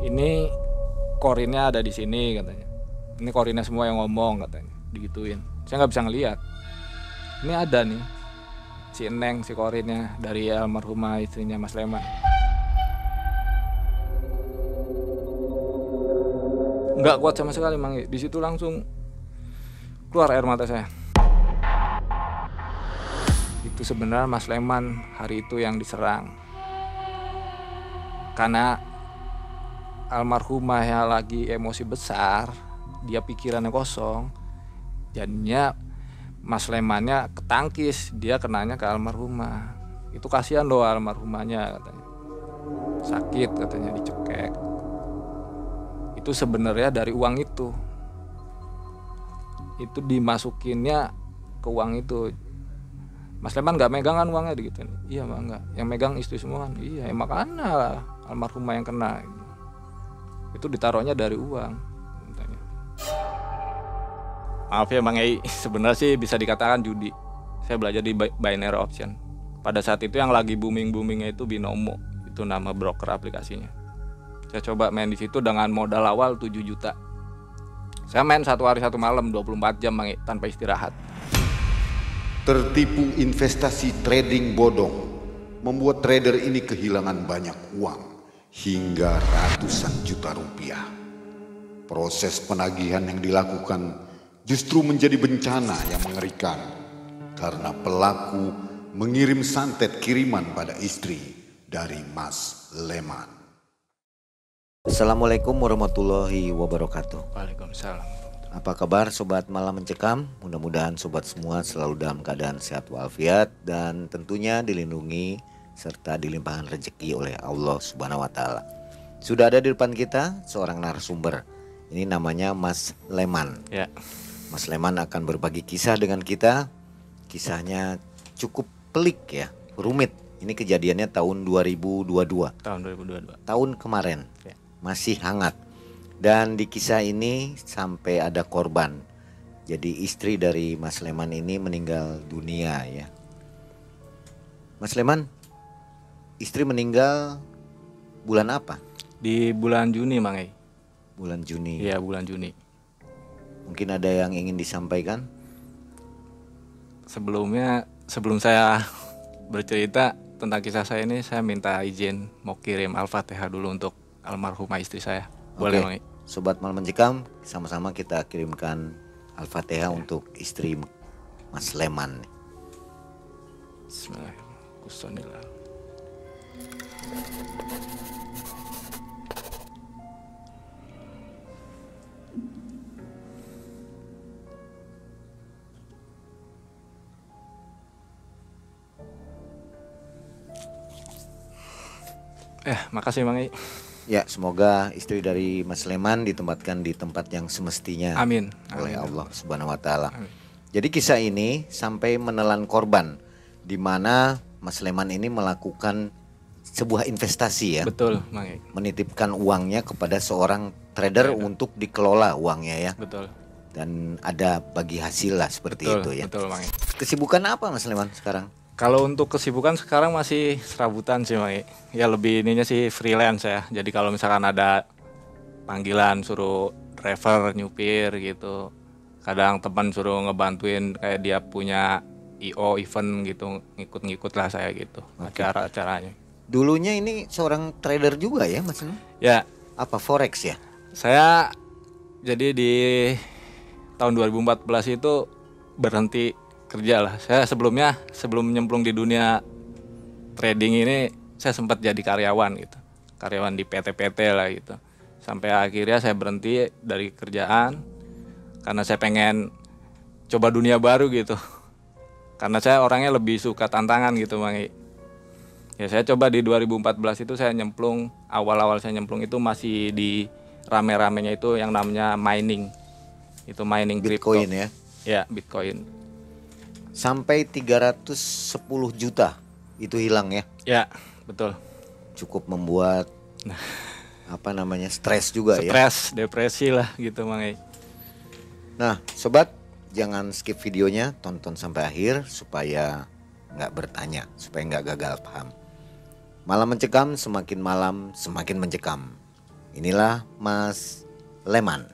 ini korinnya ada di sini katanya. Ini korinnya semua yang ngomong katanya, digituin. Saya nggak bisa ngelihat. Ini ada nih si Eneng, si korinnya dari almarhumah istrinya Mas Leman. Nggak kuat sama sekali Mang. Di situ langsung keluar air mata saya. Itu sebenarnya Mas Leman hari itu yang diserang. Karena almarhumahnya lagi emosi besar, dia pikirannya kosong. Jadinya Mas Lemannya ketangkis, dia kenanya ke almarhumah. Itu kasihan loh almarhumahnya katanya. Sakit katanya, dicekek. Itu sebenarnya dari uang itu. Itu dimasukinnya ke uang itu. Mas Leman nggak megang kan uangnya gitu. Iya Mbak, nggak. Yang megang istri semua kan. Iya, makanya lah almarhumah yang kena. Itu ditaruhnya dari uang. Maaf ya Bang Ei, sebenarnya sih bisa dikatakan judi. Saya belajar di binary option. Pada saat itu yang lagi boomingnya itu Binomo. Itu nama broker aplikasinya. Saya coba main di situ dengan modal awal 7 juta. Saya main 1 hari 1 malam 24 jam Bang Ei, tanpa istirahat. Tertipu investasi trading bodong membuat trader ini kehilangan banyak uang hingga ratusan juta rupiah. Proses penagihan yang dilakukan justru menjadi bencana yang mengerikan karena pelaku mengirim santet kiriman pada istri dari Mas Leman. Assalamualaikum warahmatullahi wabarakatuh. Waalaikumsalam. Apa kabar Sobat Malam Mencekam? Mudah-mudahan Sobat semua selalu dalam keadaan sehat walafiat dan tentunya dilindungi serta dilimpahkan rezeki oleh Allah Subhanahu wa Ta'ala. Sudah ada di depan kita seorang narasumber. Ini namanya Mas Leman. Ya. Mas Leman akan berbagi kisah dengan kita. Kisahnya cukup pelik ya, rumit. Ini kejadiannya tahun 2022. Tahun 2022. Tahun kemarin. Ya. Masih hangat. Dan di kisah ini sampai ada korban. Jadi istri dari Mas Leman ini meninggal dunia ya. Mas Leman, istri meninggal bulan apa? Di bulan Juni Bang Ei. Bulan Juni. Iya, bulan Juni. Mungkin ada yang ingin disampaikan? Sebelum saya bercerita tentang kisah saya ini, saya minta izin mau kirim Al-Fatihah dulu untuk almarhumah istri saya. Boleh Bang Ei? Sobat Malam Mencekam, sama-sama kita kirimkan Al-Fatihah untuk istri Mas Leman. Bismillahirrahmanirrahim. Makasih Bang Ei. Ya, semoga istri dari Mas Leman ditempatkan di tempat yang semestinya. Amin. Oleh Allah Subhanahu wa Ta'ala. Jadi kisah ini sampai menelan korban, di mana Mas Leman ini melakukan sebuah investasi ya. Betul Bang Ei. Menitipkan uangnya kepada seorang trader untuk dikelola uangnya ya. Betul. Dan ada bagi hasil lah seperti Betul, itu ya. Betul Bang Ei. Kesibukan apa Mas Leman sekarang? Kalau untuk kesibukan sekarang masih serabutan sih Bang Ei. Ya lebih ininya sih freelance ya. Jadi kalau misalkan ada panggilan suruh driver nyupir gitu. Kadang teman suruh ngebantuin kayak dia punya IO event gitu, ngikut-ngikut lah saya gitu. Acara-acaranya. Dulunya ini seorang trader juga ya Mas Leman? Ya. Apa forex ya? Saya jadi di tahun 2014 itu berhenti kerja lah. Saya sebelum nyemplung di dunia trading ini saya sempat jadi karyawan gitu. Karyawan di PT-PT lah gitu. Sampai akhirnya saya berhenti dari kerjaan karena saya pengen coba dunia baru gitu. Karena saya orangnya lebih suka tantangan gitu Bang Ei. Ya saya coba di 2014 itu saya nyemplung, awal-awal saya nyemplung itu masih di rame-ramenya itu yang namanya mining. Itu mining Bitcoin crypto. ya? Ya, Bitcoin. Sampai 310 juta itu hilang ya? Ya, betul. Cukup membuat stres juga ya? Stres, depresi lah gitu Bang Ei. Nah sobat, jangan skip videonya, tonton sampai akhir supaya nggak bertanya, supaya nggak gagal paham. Malam Mencekam, semakin malam semakin mencekam. Inilah Mas Leman.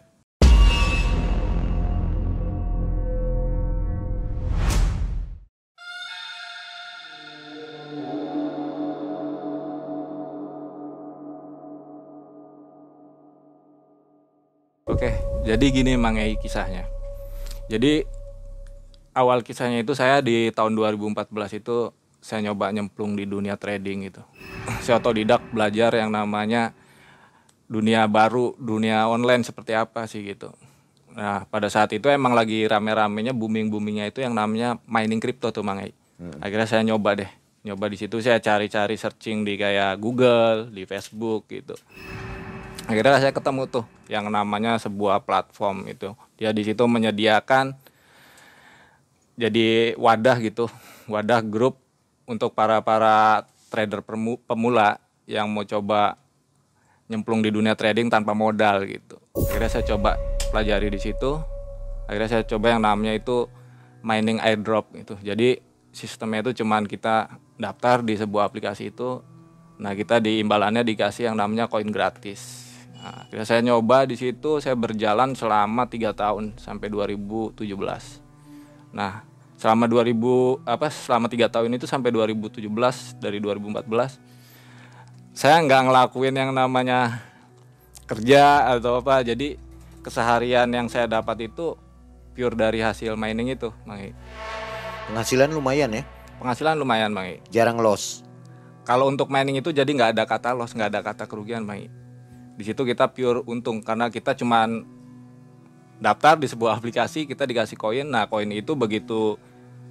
Oke, jadi gini Mang Ei kisahnya. Jadi awal kisahnya itu saya di tahun 2014 itu saya nyoba nyemplung di dunia trading gitu. Saya otodidak belajar yang namanya dunia baru, dunia online seperti apa sih gitu. Nah, pada saat itu emang lagi rame-ramenya, booming-boomingnya itu yang namanya mining crypto tuh Mang Ei. Akhirnya saya nyoba deh. Nyoba di situ saya cari-cari searching di kayak Google, di Facebook gitu. Akhirnya saya ketemu tuh yang namanya sebuah platform itu. Dia di situ menyediakan jadi wadah gitu, wadah grup untuk para trader pemula yang mau coba nyemplung di dunia trading tanpa modal gitu. Akhirnya saya coba pelajari di situ. Akhirnya saya coba yang namanya itu mining airdrop gitu. Jadi sistemnya itu cuman kita daftar di sebuah aplikasi itu. Nah, kita di imbalannya dikasih yang namanya koin gratis. Nah, akhirnya saya nyoba di situ, saya berjalan selama 3 tahun sampai 2017. Nah, selama 3 tahun itu sampai 2017, dari 2014 saya nggak ngelakuin yang namanya kerja atau apa. Jadi keseharian yang saya dapat itu pure dari hasil mining itu, Mang Ei. Penghasilan lumayan ya? Penghasilan lumayan, Mang Ei. Jarang loss. Kalau untuk mining itu jadi nggak ada kata loss, nggak ada kata kerugian, Mang Ei. Di situ kita pure untung karena kita cuman daftar di sebuah aplikasi, kita dikasih koin. Nah, koin itu begitu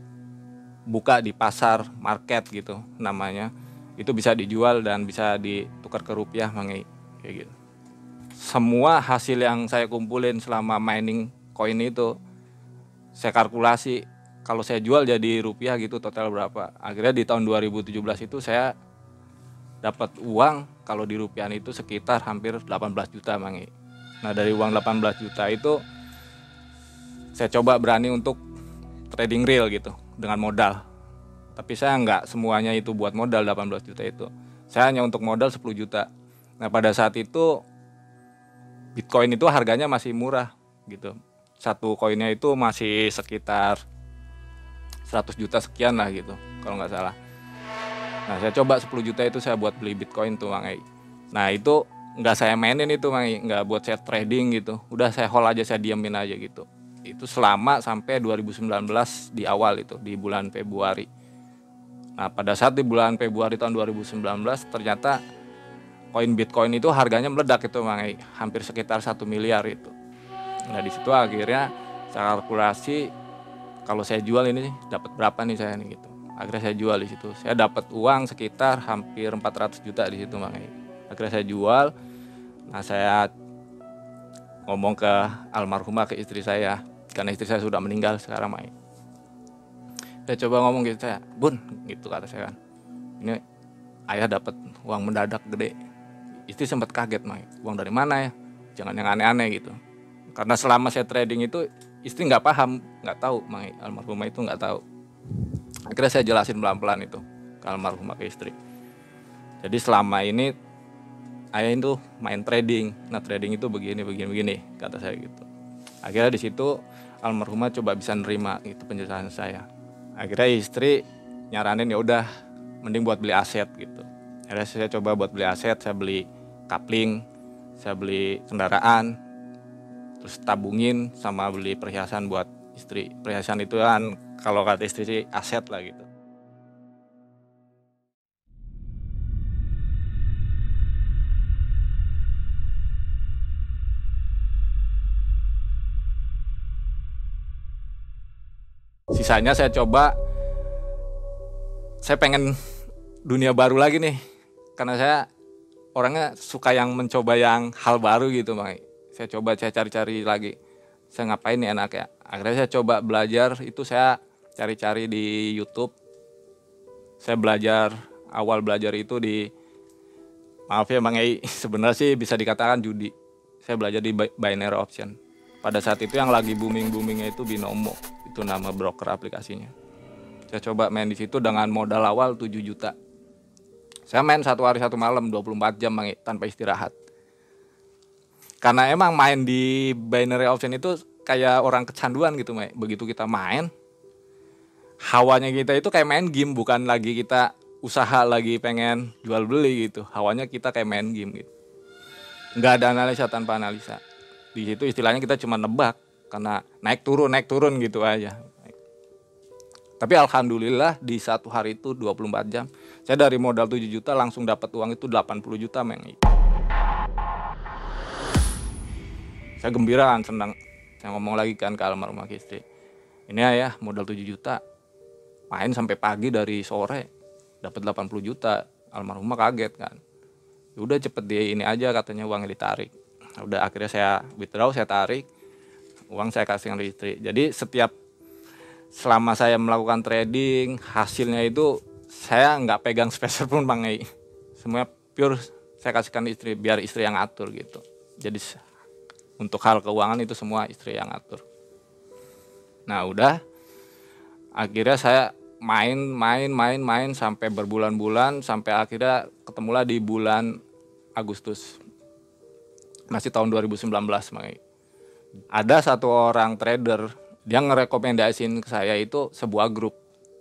buka di pasar market gitu namanya, itu bisa dijual dan bisa ditukar ke rupiah, Mang Ei, kayak gitu. Semua hasil yang saya kumpulin selama mining koin itu saya kalkulasi, kalau saya jual jadi rupiah gitu total berapa. Akhirnya di tahun 2017 itu saya dapat uang kalau di rupiah itu sekitar hampir 18 juta, Mang Ei. Nah, dari uang 18 juta itu saya coba berani untuk trading real gitu dengan modal. Tapi saya nggak semuanya itu buat modal 18 juta itu. Saya hanya untuk modal 10 juta. Nah, pada saat itu Bitcoin itu harganya masih murah gitu. Satu koinnya itu masih sekitar 100 juta sekian lah gitu kalau nggak salah. Nah, saya coba 10 juta itu saya buat beli Bitcoin tuh, Mang Ei. Nah, itu nggak saya mainin itu, Mang Ei, nggak buat saya trading gitu. Udah saya hold aja, saya diamin aja gitu. Itu selama sampai 2019 di awal itu, di bulan Februari. Nah, pada saat di bulan Februari tahun 2019 ternyata koin Bitcoin itu harganya meledak itu, Mang Ei. Hampir sekitar 1 miliar itu. Nah, di situ akhirnya saya kalkulasi kalau saya jual ini dapat berapa nih saya nih gitu. Akhirnya saya jual di situ. Saya dapat uang sekitar hampir 400 juta di situ, Mang Ei. Akhirnya saya jual. Nah, saya ngomong ke almarhumah, ke istri saya, karena istri saya sudah meninggal sekarang, Mang Ei. Saya coba ngomong gitu, saya, "Bun," gitu kata saya kan. "Ini ayah dapat uang mendadak gede." Istri sempat kaget, Mang Ei. "Uang dari mana ya? Jangan yang aneh-aneh gitu." Karena selama saya trading itu istri nggak paham, nggak tahu, Mang Ei. Almarhumah itu nggak tahu. Akhirnya saya jelasin pelan-pelan itu ke almarhumah, ke istri. Jadi selama ini ayah itu main trading. Nah, trading itu begini kata saya gitu. Akhirnya di situ almarhumah coba bisa nerima itu penjelasan saya. Akhirnya istri nyaranin ya udah mending buat beli aset gitu. Akhirnya saya coba buat beli aset, saya beli kapling, saya beli kendaraan, terus tabungin sama beli perhiasan buat istri. Perhiasan itu kan kalau kata istri sih aset lah gitu. Sisanya saya coba, saya pengen dunia baru lagi nih, karena saya orangnya suka yang mencoba yang hal baru gitu, Mang Ei. Saya coba, saya cari-cari lagi, saya ngapain nih enak ya. Akhirnya saya coba belajar, itu saya cari-cari di YouTube. Saya awal belajar itu di, maaf ya Mang Ei, sebenarnya sih bisa dikatakan judi. Saya belajar di binary option. Pada saat itu yang lagi boomingnya itu Binomo, itu nama broker aplikasinya. Saya coba main di situ dengan modal awal 7 juta. Saya main 1 hari 1 malam 24 jam, Mang Ei, tanpa istirahat. Karena emang main di binary option itu kayak orang kecanduan gitu, Mai. Begitu kita main, hawanya kita itu kayak main game, bukan lagi kita usaha lagi pengen jual beli gitu. Hawanya kita kayak main game gitu. Nggak ada analisa tanpa analisa. Di situ istilahnya kita cuma nebak karena naik turun gitu aja. Tapi alhamdulillah di satu hari itu 24 jam, saya dari modal 7 juta langsung dapat uang itu 80 juta, Meng. Saya gembira kan, senang. Saya ngomong lagi kan ke almarhumah istri. Ini ya modal 7 juta. Main sampai pagi dari sore dapat 80 juta. Almarhumah kaget kan. Ya udah cepet dia ini aja katanya, uangnya ditarik. Udah akhirnya saya withdraw, saya tarik. Uang saya kasih ke istri. Jadi selama saya melakukan trading, hasilnya itu saya nggak pegang speser pun, Bang Ei. Semuanya pure saya kasihkan istri, biar istri yang atur gitu. Jadi untuk hal keuangan itu semua istri yang atur. Nah udah, akhirnya saya main sampai berbulan-bulan, sampai akhirnya ketemulah di bulan Agustus. Masih tahun 2019, Bang Ei. Ada satu orang trader, dia ngerekomendasiin ke saya itu sebuah grup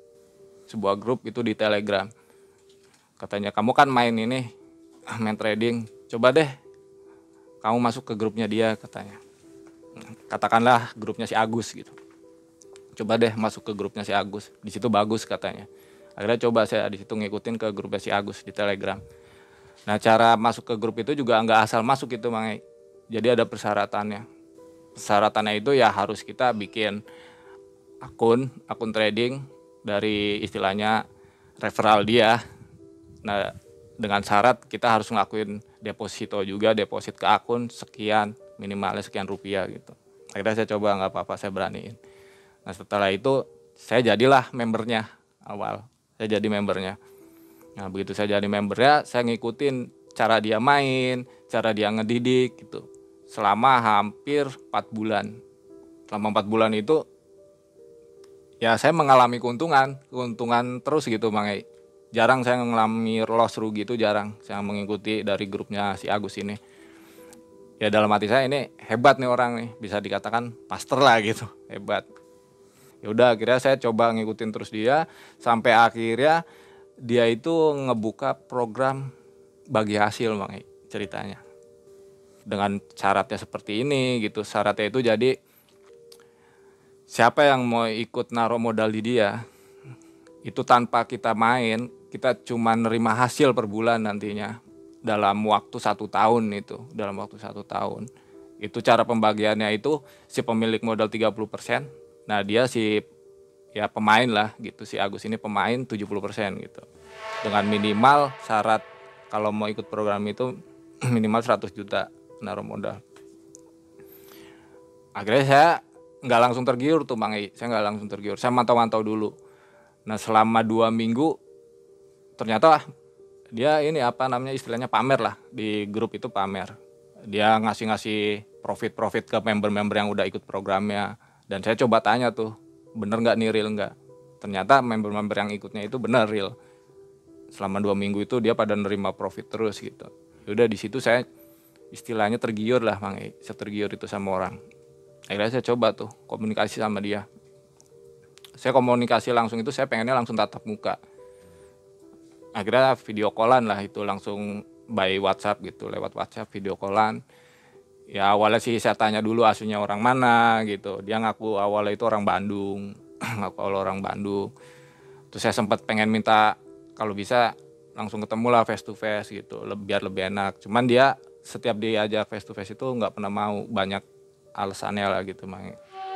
itu di Telegram. Katanya, kamu kan main trading, coba deh kamu masuk ke grupnya dia, katanya. Katakanlah grupnya si Agus gitu. Coba deh masuk ke grupnya si Agus, di situ bagus katanya. Akhirnya coba saya di situ ngikutin ke grupnya si Agus di Telegram. Nah cara masuk ke grup itu juga nggak asal masuk itu, Bang. Jadi ada persyaratannya. Persyaratannya itu ya harus kita bikin akun trading dari istilahnya referral dia. Nah dengan syarat kita harus ngelakuin deposito juga, deposit ke akun sekian, minimalnya sekian rupiah gitu. Akhirnya saya coba, nggak apa-apa, saya beraniin. Nah setelah itu saya jadilah membernya awal. Saya jadi membernya. Nah begitu saya jadi membernya, saya ngikutin cara dia main, cara dia ngedidik gitu. Selama hampir 4 bulan. Selama 4 bulan itu ya saya mengalami keuntungan terus gitu, Bang Ei. Jarang saya mengalami loss rugi, itu jarang. Saya mengikuti dari grupnya si Agus ini. Ya dalam hati saya ini hebat nih orang nih, bisa dikatakan master lah gitu, hebat. Ya udah akhirnya saya coba ngikutin terus dia sampai akhirnya dia itu ngebuka program bagi hasil, Bang Ei, ceritanya. Dengan syaratnya seperti ini gitu. Syaratnya itu jadi siapa yang mau ikut naruh modal di dia itu tanpa kita main, kita cuma nerima hasil per bulan nantinya dalam waktu 1 tahun itu. Dalam waktu 1 tahun. Itu cara pembagiannya itu si pemilik modal 30%. Nah dia si ya pemain lah gitu, si Agus ini pemain 70% gitu. Dengan minimal syarat kalau mau ikut program itu minimal 100 juta naruh modal. Akhirnya saya nggak langsung tergiur tuh, Bang Ei. Saya nggak langsung tergiur. Saya mantau-mantau dulu. Nah selama 2 minggu ternyata dia ini istilahnya pamer lah, di grup itu pamer. Dia ngasih profit ke member-member yang udah ikut programnya. Dan saya coba tanya tuh, bener nggak nih, real nggak? Ternyata member-member yang ikutnya itu bener real. Selama 2 minggu itu dia pada nerima profit terus gitu. Udah di situ saya istilahnya tergiur lah, Bang Ei. Saya tergiur itu sama orang. Akhirnya saya coba tuh komunikasi sama dia. Saya komunikasi langsung itu, saya pengennya langsung tatap muka. Akhirnya video callan lah itu, langsung by WhatsApp gitu, lewat WhatsApp video callan. Ya awalnya sih saya tanya dulu aslinya orang mana gitu. Dia ngaku awalnya itu orang Bandung. Ngaku orang Bandung. Terus saya sempat pengen minta kalau bisa langsung ketemu lah face to face gitu, biar lebih enak. Cuman dia setiap diajak face to face itu nggak pernah mau, banyak alasannya lah gitu, Bang.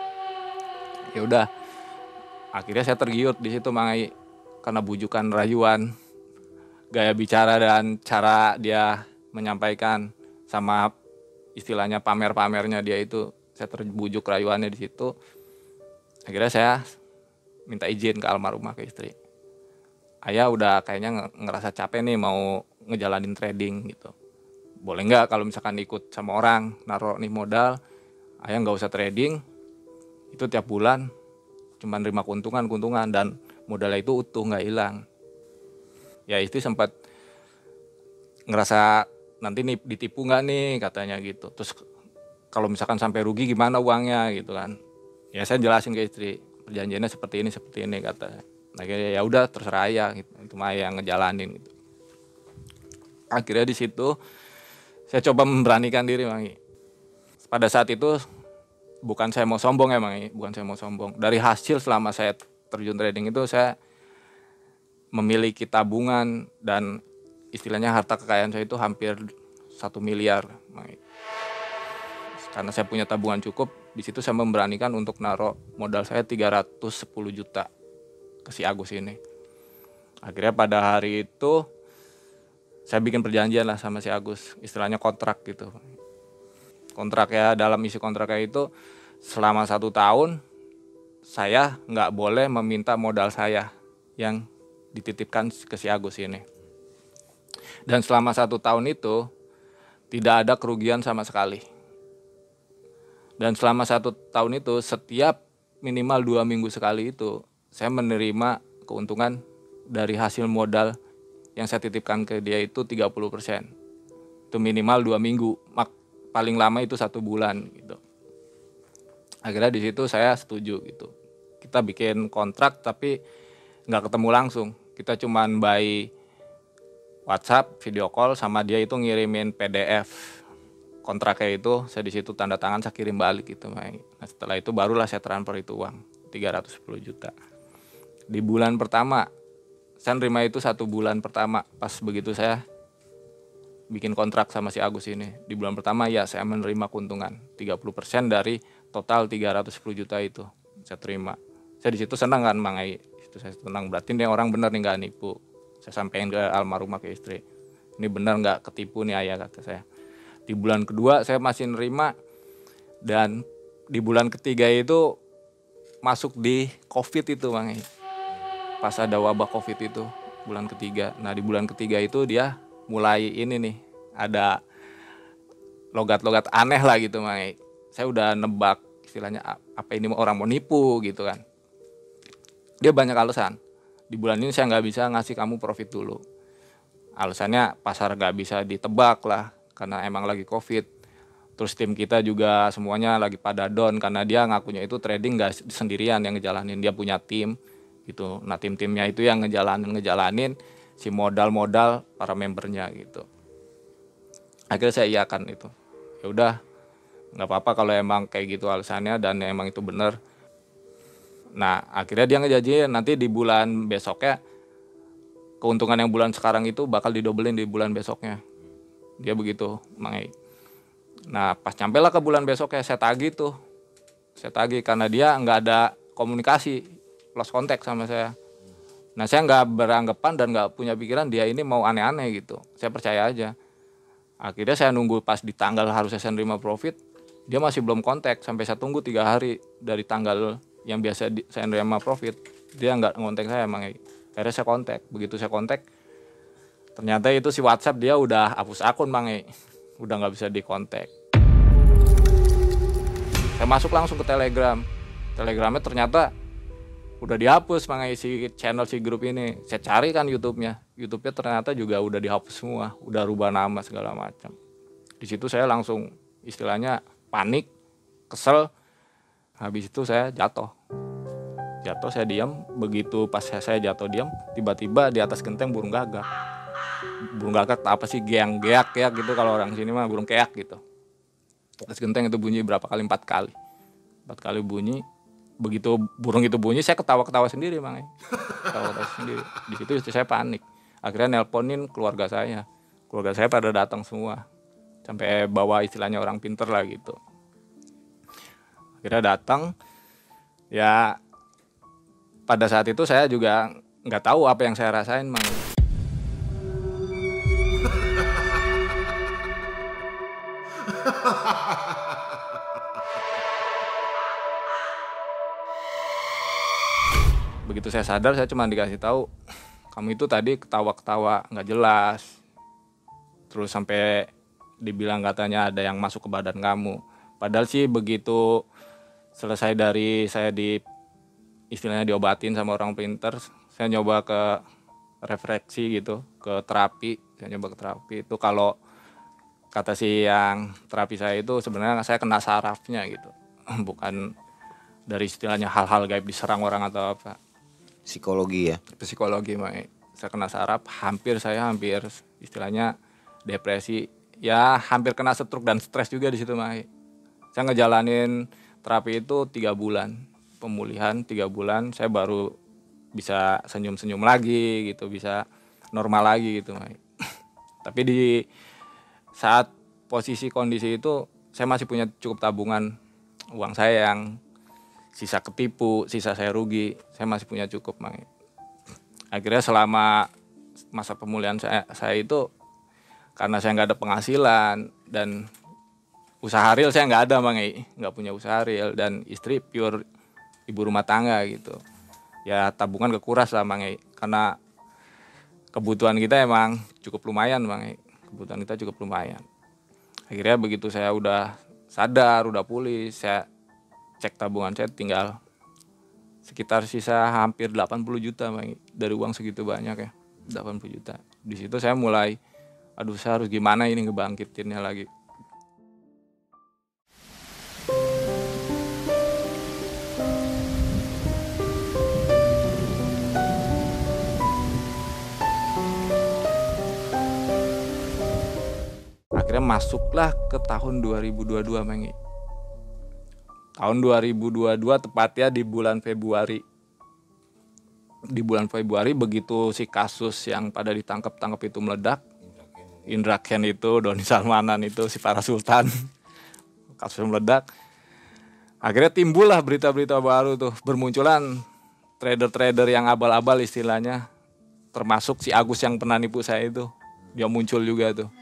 Ya udah, akhirnya saya tergiur di situ, Bang, karena bujukan rayuan, gaya bicara dan cara dia menyampaikan sama istilahnya pamer-pamernya dia itu, saya terbujuk rayuannya di situ. Akhirnya saya minta izin ke almarhumah, ke istri. Ayah udah kayaknya ngerasa capek nih mau ngejalanin trading gitu. Boleh nggak kalau misalkan ikut sama orang naruh nih modal, ayah nggak usah trading, itu tiap bulan cuma nerima keuntungan dan modalnya itu utuh nggak hilang. Ya istri sempat ngerasa nanti nih ditipu nggak nih, katanya gitu. Terus kalau misalkan sampai rugi gimana uangnya gitu kan. Ya saya jelasin ke istri, perjanjiannya seperti ini kata. Akhirnya ya udah terserah ayah gitu, itu mah yang ngejalanin gitu. Akhirnya di situ saya coba memberanikan diri Mangi. Pada saat itu bukan saya mau sombong ya Mangi, bukan saya mau sombong. Dari hasil selama saya terjun trading itu saya memiliki tabungan dan istilahnya harta kekayaan saya itu hampir 1 miliar Mangi. Karena saya punya tabungan cukup, di situ saya memberanikan untuk naruh modal saya 310 juta ke si Agus ini. Akhirnya pada hari itu saya bikin perjanjian lah sama si Agus, istilahnya kontrak gitu. Kontrak ya, dalam isi kontraknya itu selama 1 tahun saya nggak boleh meminta modal saya yang dititipkan ke si Agus ini. Dan selama 1 tahun itu tidak ada kerugian sama sekali. Dan selama 1 tahun itu setiap minimal 2 minggu sekali itu saya menerima keuntungan dari hasil modal yang saya titipkan ke dia itu 30%. Itu minimal 2 minggu, paling lama itu 1 bulan gitu. Akhirnya di situ saya setuju gitu. Kita bikin kontrak tapi nggak ketemu langsung. Kita cuman by WhatsApp, video call, sama dia itu ngirimin PDF kontraknya itu. Saya di situ tanda tangan, saya kirim balik gitu. Nah setelah itu barulah saya transfer itu uang 310 juta. Di bulan pertama saya nerima itu 1 bulan pertama pas begitu saya bikin kontrak sama si Agus ini. Di bulan pertama ya saya menerima keuntungan 30% dari total 310 juta itu saya terima. Saya di situ senang kan Mangai. Itu saya senang, berarti nih orang bener nih nggak nipu. Saya sampaikan ke almarhumah, ke istri, ini bener nggak ketipu nih ayah, kata saya. Di bulan kedua saya masih nerima, dan di bulan ketiga itu masuk di COVID itu Mangai. Pas ada wabah COVID itu bulan ketiga. Nah di bulan ketiga itu dia mulai ini nih, ada logat-logat aneh lah gitu Mangai. Saya udah nebak istilahnya apa ini orang mau nipu gitu kan. Dia banyak alasan. Di bulan ini saya nggak bisa ngasih kamu profit dulu. Alasannya pasar nggak bisa ditebak lah karena emang lagi COVID. Terus tim kita juga semuanya lagi pada down karena dia ngakunya itu trading nggak sendirian yang ngejalanin, dia punya tim gitu. Nah tim-timnya itu yang ngejalanin si modal-modal para membernya gitu. Akhirnya saya iakan itu. Ya udah, nggak apa-apa kalau emang kayak gitu alasannya dan emang itu benar. Nah akhirnya dia ngejanjiin nanti di bulan besoknya keuntungan yang bulan sekarang itu bakal didobelin di bulan besoknya. Dia begitu Mangai. Nah pas nyampe lah ke bulan besoknya saya tagih tuh. Saya tagih karena dia nggak ada komunikasi, lost contact sama saya. Nah saya nggak beranggapan dan nggak punya pikiran dia ini mau aneh-aneh gitu. Saya percaya aja. Akhirnya saya nunggu pas di tanggal harusnya saya nerima profit, dia masih belum kontak. Sampai saya tunggu 3 hari dari tanggal yang biasa saya nerima profit, dia nggak ngontek saya Mangai. Akhirnya saya kontak. Begitu saya kontak, ternyata itu si WhatsApp dia udah hapus akun Mangai, udah nggak bisa dikontak. Saya masuk langsung ke Telegram. Telegramnya ternyata udah dihapus Mangai, si channel si grup ini. Saya cari kan YouTube-nya ternyata juga udah dihapus semua, udah rubah nama segala macam. Di situ saya langsung istilahnya panik, kesel. Habis itu saya jatuh, saya diam. Begitu pas saya jatuh diam, tiba-tiba di atas genteng burung gagak. Burung gagak apa sih, geak ya gitu, kalau orang sini mah burung keak gitu. Atas genteng itu bunyi berapa kali, 4 kali bunyi. Begitu burung itu bunyi saya ketawa sendiri Mangai. Ketawa sendiri. Di situ istri saya panik. Akhirnya nelponin keluarga saya pada datang semua, sampai bawa istilahnya orang pinter lah gitu. Akhirnya datang. Ya pada saat itu saya juga nggak tahu apa yang saya rasain Mangai. Begitu saya sadar, saya cuma dikasih tahu, kamu itu tadi ketawa-ketawa nggak jelas. Terus sampai dibilang katanya ada yang masuk ke badan kamu. Padahal sih begitu selesai dari saya istilahnya diobatin sama orang pinter, saya nyoba ke refleksi gitu, ke terapi. Saya nyoba ke terapi itu, kalau kata si yang terapi saya itu sebenarnya saya kena sarafnya gitu. Bukan dari istilahnya hal-hal gaib diserang orang atau apa. Psikologi ya. Psikologi, Mang. Saya kena saraf, saya hampir istilahnya depresi, ya hampir kena stroke dan stres juga di situ, Mang. Saya ngejalanin terapi itu 3 bulan, pemulihan 3 bulan, saya baru bisa senyum-senyum lagi gitu, bisa normal lagi gitu, Mang. Tapi di saat posisi kondisi itu saya masih punya cukup tabungan uang saya yang sisa ketipu, sisa saya rugi, saya masih punya cukup, Mang. Akhirnya selama masa pemulihan saya itu karena saya nggak ada penghasilan dan usaha real saya nggak ada, Mang, nggak punya usaha real dan istri pure ibu rumah tangga gitu. Ya tabungan kekuras lah, Mang, karena kebutuhan kita emang cukup lumayan, Mang. Kebutuhan kita cukup lumayan. Akhirnya begitu saya udah sadar, udah pulih, saya cek tabungan saya tinggal sekitar sisa hampir 80 juta, Mang. Dari uang segitu banyak ya, 80 juta. Di situ saya mulai, aduh saya harus gimana ini ngebangkitinnya lagi. Akhirnya masuklah ke tahun 2022, Mang. Tahun 2022 tepatnya di bulan Februari. Di bulan Februari begitu si kasus yang pada ditangkap itu meledak. Indra Ken itu, Doni Salmanan itu, si Para Sultan. Kasus meledak. Akhirnya timbullah berita-berita baru tuh. Bermunculan trader-trader yang abal-abal istilahnya. Termasuk si Agus yang pernah nipu saya itu. Dia muncul juga tuh.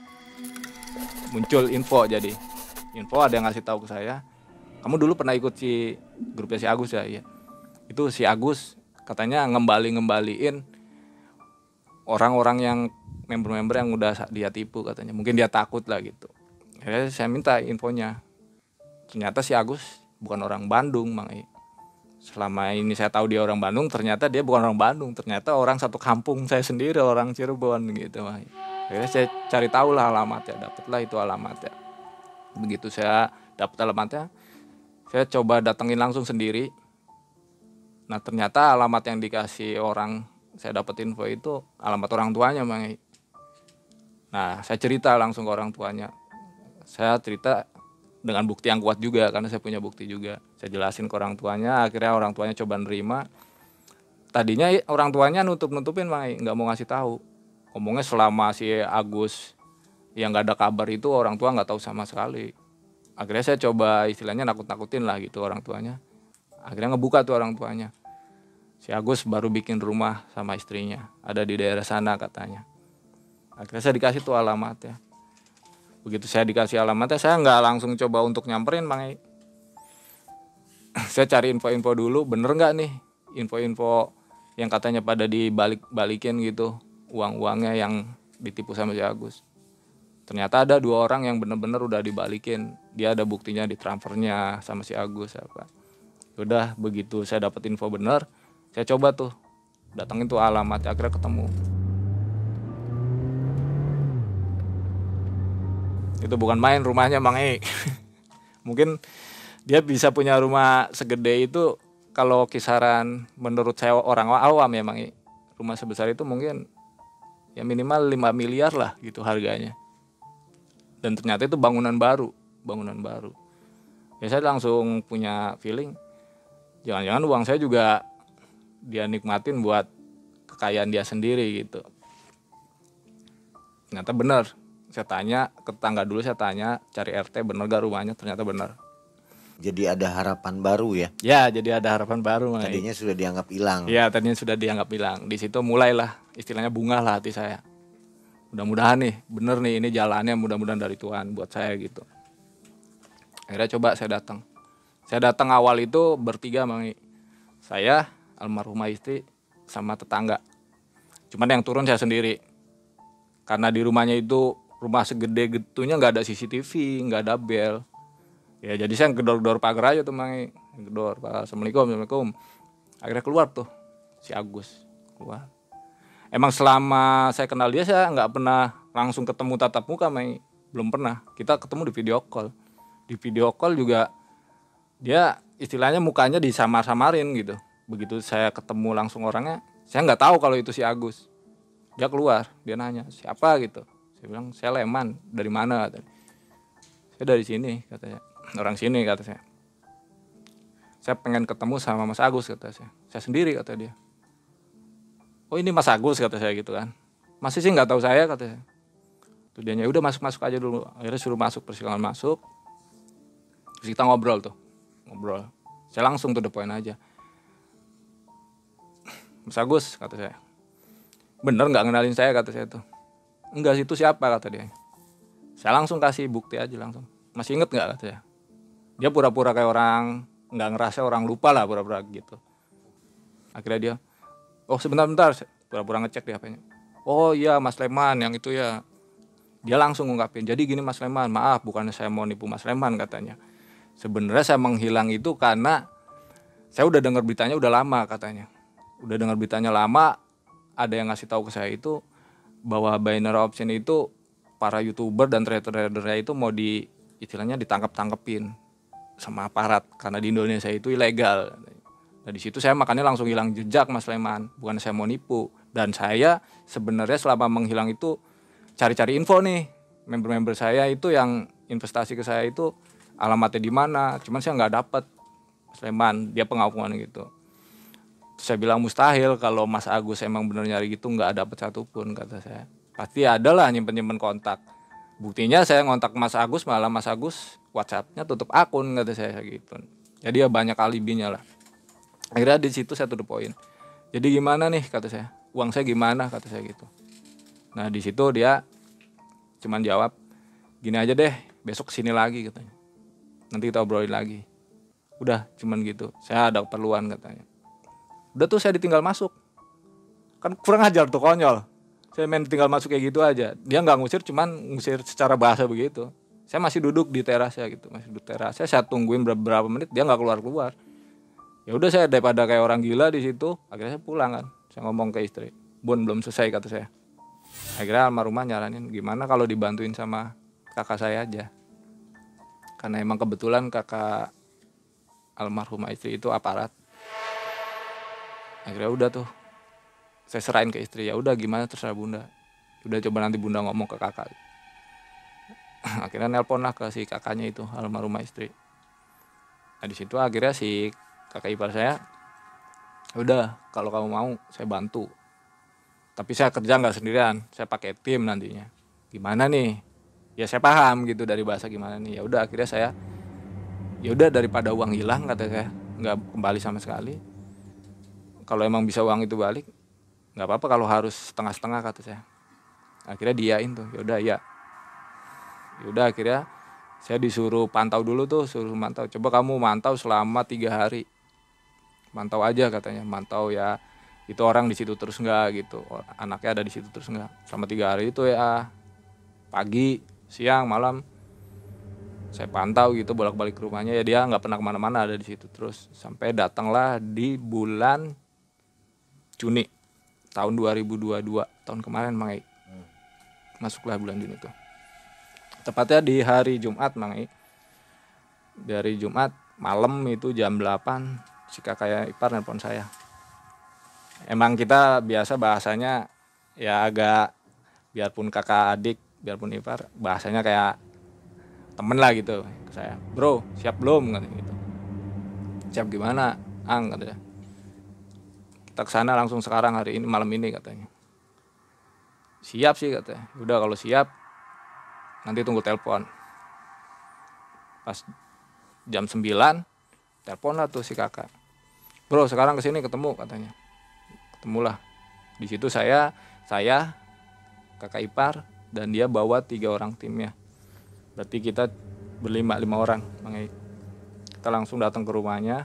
Muncul info jadi. Info ada yang ngasih tahu ke saya. Kamu dulu pernah ikut si grupnya si Agus ya? Iya. Itu si Agus katanya ngembaliin orang-orang yang member-member yang udah dia tipu katanya. Mungkin dia takut lah gitu. Akhirnya saya minta infonya. Ternyata si Agus bukan orang Bandung, Mang. Selama ini saya tahu dia orang Bandung, ternyata dia bukan orang Bandung. Ternyata orang satu kampung saya sendiri, orang Cirebon gitu, Mang. Akhirnya saya cari tahu lah alamatnya, dapatlah itu alamatnya. Begitu saya dapat alamatnya, saya coba datengin langsung sendiri. Nah ternyata alamat yang dikasih orang, saya dapat info itu alamat orang tuanya, Mang. Nah saya cerita langsung ke orang tuanya. Saya cerita dengan bukti yang kuat juga, karena saya punya bukti juga. Saya jelasin ke orang tuanya, akhirnya orang tuanya coba nerima. Tadinya orang tuanya nutup-nutupin, Mang, nggak mau ngasih tahu. Ngomongnya selama si Agus yang nggak ada kabar itu orang tua nggak tahu sama sekali. Akhirnya saya coba istilahnya nakut-nakutin lah gitu orang tuanya. Akhirnya ngebuka tuh orang tuanya. Si Agus baru bikin rumah sama istrinya. Ada di daerah sana katanya. Akhirnya saya dikasih tuh alamatnya. Begitu saya dikasih alamatnya, saya nggak langsung coba untuk nyamperin, Mang. Saya cari info-info dulu, bener nggak nih info-info yang katanya pada dibalikin gitu. Uang-uangnya yang ditipu sama si Agus. Ternyata ada 2 orang yang benar-benar udah dibalikin. Dia ada buktinya di transfernya sama si Agus apa. Udah begitu saya dapat info benar, saya coba tuh datengin tuh alamatnya, akhirnya ketemu. Itu bukan main rumahnya, Mang. Mungkin dia bisa punya rumah segede itu kalau kisaran menurut saya orang awam ya, Mang. Rumah sebesar itu mungkin ya minimal 5 miliar lah gitu harganya. Dan ternyata itu bangunan baru. Ya saya langsung punya feeling, jangan-jangan uang saya juga dia nikmatin buat kekayaan dia sendiri gitu. Ternyata benar. Saya tanya ke tetangga dulu, saya tanya cari RT bener gak rumahnya, ternyata benar. Jadi ada harapan baru ya? Ya, jadi ada harapan baru. Tadinya sudah dianggap hilang. Ya, tadinya sudah dianggap hilang. Di situ mulailah istilahnya bunga lah hati saya. Mudah-mudahan nih, bener nih ini jalannya, mudah-mudahan dari Tuhan buat saya gitu. Akhirnya coba saya datang. Saya datang awal itu bertiga, Mang. Saya, almarhumah istri, sama tetangga. Cuman yang turun saya sendiri. Karena di rumahnya itu rumah segede gitunya nggak ada CCTV, nggak ada bel. Ya jadi saya gedor-gedor pagar aja tuh, Mang. Gedor, Assalamualaikum. Akhirnya keluar tuh si Agus keluar. Emang selama saya kenal dia saya nggak pernah langsung ketemu tatap muka, Mang. belum pernah. Kita ketemu di video call. Di video call juga dia istilahnya mukanya disamar-samarin gitu. Begitu saya ketemu langsung orangnya, saya nggak tahu kalau itu si Agus. Dia keluar, dia nanya siapa gitu. Saya bilang saya Leman, dari mana katanya. Saya dari sini katanya, orang sini kata saya. Saya pengen ketemu sama Mas Agus kata saya. Saya sendiri kata dia. Oh ini Mas Agus kata saya gitu kan. Masih sih nggak tahu saya kata saya. Tuh dianya udah masuk aja dulu. Akhirnya suruh masuk, persilakan masuk. Terus kita ngobrol. Saya langsung to the point aja. Mas Agus kata saya. Bener nggak ngenalin saya kata saya tuh. Enggak sih, itu siapa kata dia. Saya langsung kasih bukti aja langsung. Masih inget nggak kata saya. Dia pura-pura kayak orang nggak ngerasa, orang lupa lah pura-pura gitu. Akhirnya dia, oh sebentar, pura-pura ngecek di HP-nya. Oh iya Mas Leman yang itu ya. Dia langsung ngungkapin, jadi gini Mas Leman, maaf bukannya saya mau nipu Mas Leman katanya. Sebenarnya saya menghilang itu karena saya udah dengar beritanya udah lama katanya. Udah dengar beritanya lama, ada yang ngasih tahu ke saya itu bahwa binary option itu para YouTuber dan trader-tradernya itu mau istilahnya ditangkap-tangkepin sama aparat karena di Indonesia itu ilegal. Nah di situ saya makanya langsung hilang jejak Mas Leman, bukan saya mau nipu. Dan saya sebenarnya selama menghilang itu cari-cari info nih, member-member saya itu yang investasi ke saya itu alamatnya di mana, cuman saya nggak dapet Mas Leman, dia pengakuan gitu. Terus saya bilang mustahil kalau Mas Agus emang bener nyari gitu nggak dapet satupun kata saya. Pasti ada lah nyimpen kontak. Buktinya saya ngontak Mas Agus, malah Mas Agus WhatsApp-nya tutup akun kata saya gitu. Jadi ya banyak alibinya lah. Akhirnya di situ saya to the point. Jadi gimana nih kata saya, uang saya gimana kata saya gitu. Nah di situ dia cuman jawab, gini aja deh, besok kesini lagi katanya. Nanti kita obrolin lagi. Udah cuman gitu, saya ada keperluan katanya. Udah tuh saya ditinggal masuk. Kan kurang ajar tuh, konyol. Saya main tinggal masuk kayak gitu aja. Dia nggak ngusir, cuman ngusir secara bahasa begitu. Saya masih duduk di terasnya gitu, masih duduk terasnya. Saya tungguin beberapa menit, dia nggak keluar. Ya udah saya daripada kayak orang gila di situ, akhirnya saya pulang kan. Saya ngomong ke istri, Bun belum selesai kata saya. Akhirnya almarhumah nyaranin gimana kalau dibantuin sama kakak saya aja. Karena emang kebetulan kakak almarhumah istri itu aparat. Akhirnya udah tuh saya serahin ke istri, ya udah gimana terserah bunda. Udah coba nanti bunda ngomong ke kakak. Akhirnya nelpon lah ke si kakaknya itu almarhumah istri. Nah di situ akhirnya si kakak ipar saya, udah kalau kamu mau saya bantu. Tapi saya kerja nggak sendirian, saya pakai tim nantinya. Gimana nih? Ya saya paham gitu dari bahasa gimana nih. Ya udah akhirnya saya, ya udah daripada uang hilang kata saya, nggak kembali sama sekali. Kalau emang bisa uang itu balik, nggak apa-apa kalau harus setengah-setengah kata saya. Akhirnya diain tuh, ya udah ya. Ya udah akhirnya saya disuruh pantau dulu tuh, suruh mantau. Coba kamu mantau selama 3 hari. Mantau aja katanya, mantau ya. Itu orang di situ terus enggak gitu, anaknya ada di situ terus enggak. Selama 3 hari itu ya, pagi, siang, malam saya pantau gitu bolak-balik ke rumahnya. Ya dia nggak pernah kemana-mana, ada di situ terus. Sampai datanglah di bulan Juni tahun 2022, tahun kemarin Mang Ei. Masuklah bulan Juni tuh. Tepatnya di hari Jumat Mang Ei. Dari Jumat malam itu jam 8 si kakak ipar nelpon saya. Emang kita biasa bahasanya ya agak, biarpun kakak adik, biarpun ipar, bahasanya kayak temen lah gitu ke saya. Bro, siap belum? Katanya gitu. Siap gimana? Ang katanya. Kita kesana langsung sekarang hari ini, malam ini katanya. Siap sih katanya. Udah kalau siap, nanti tunggu telepon. Pas jam 9, telepon lah tuh si kakak. Bro, sekarang kesini ketemu katanya. Ketemulah. Di situ saya, kakak ipar, dan dia bawa 3 orang timnya. Berarti kita berlima, 5 orang. Kita langsung datang ke rumahnya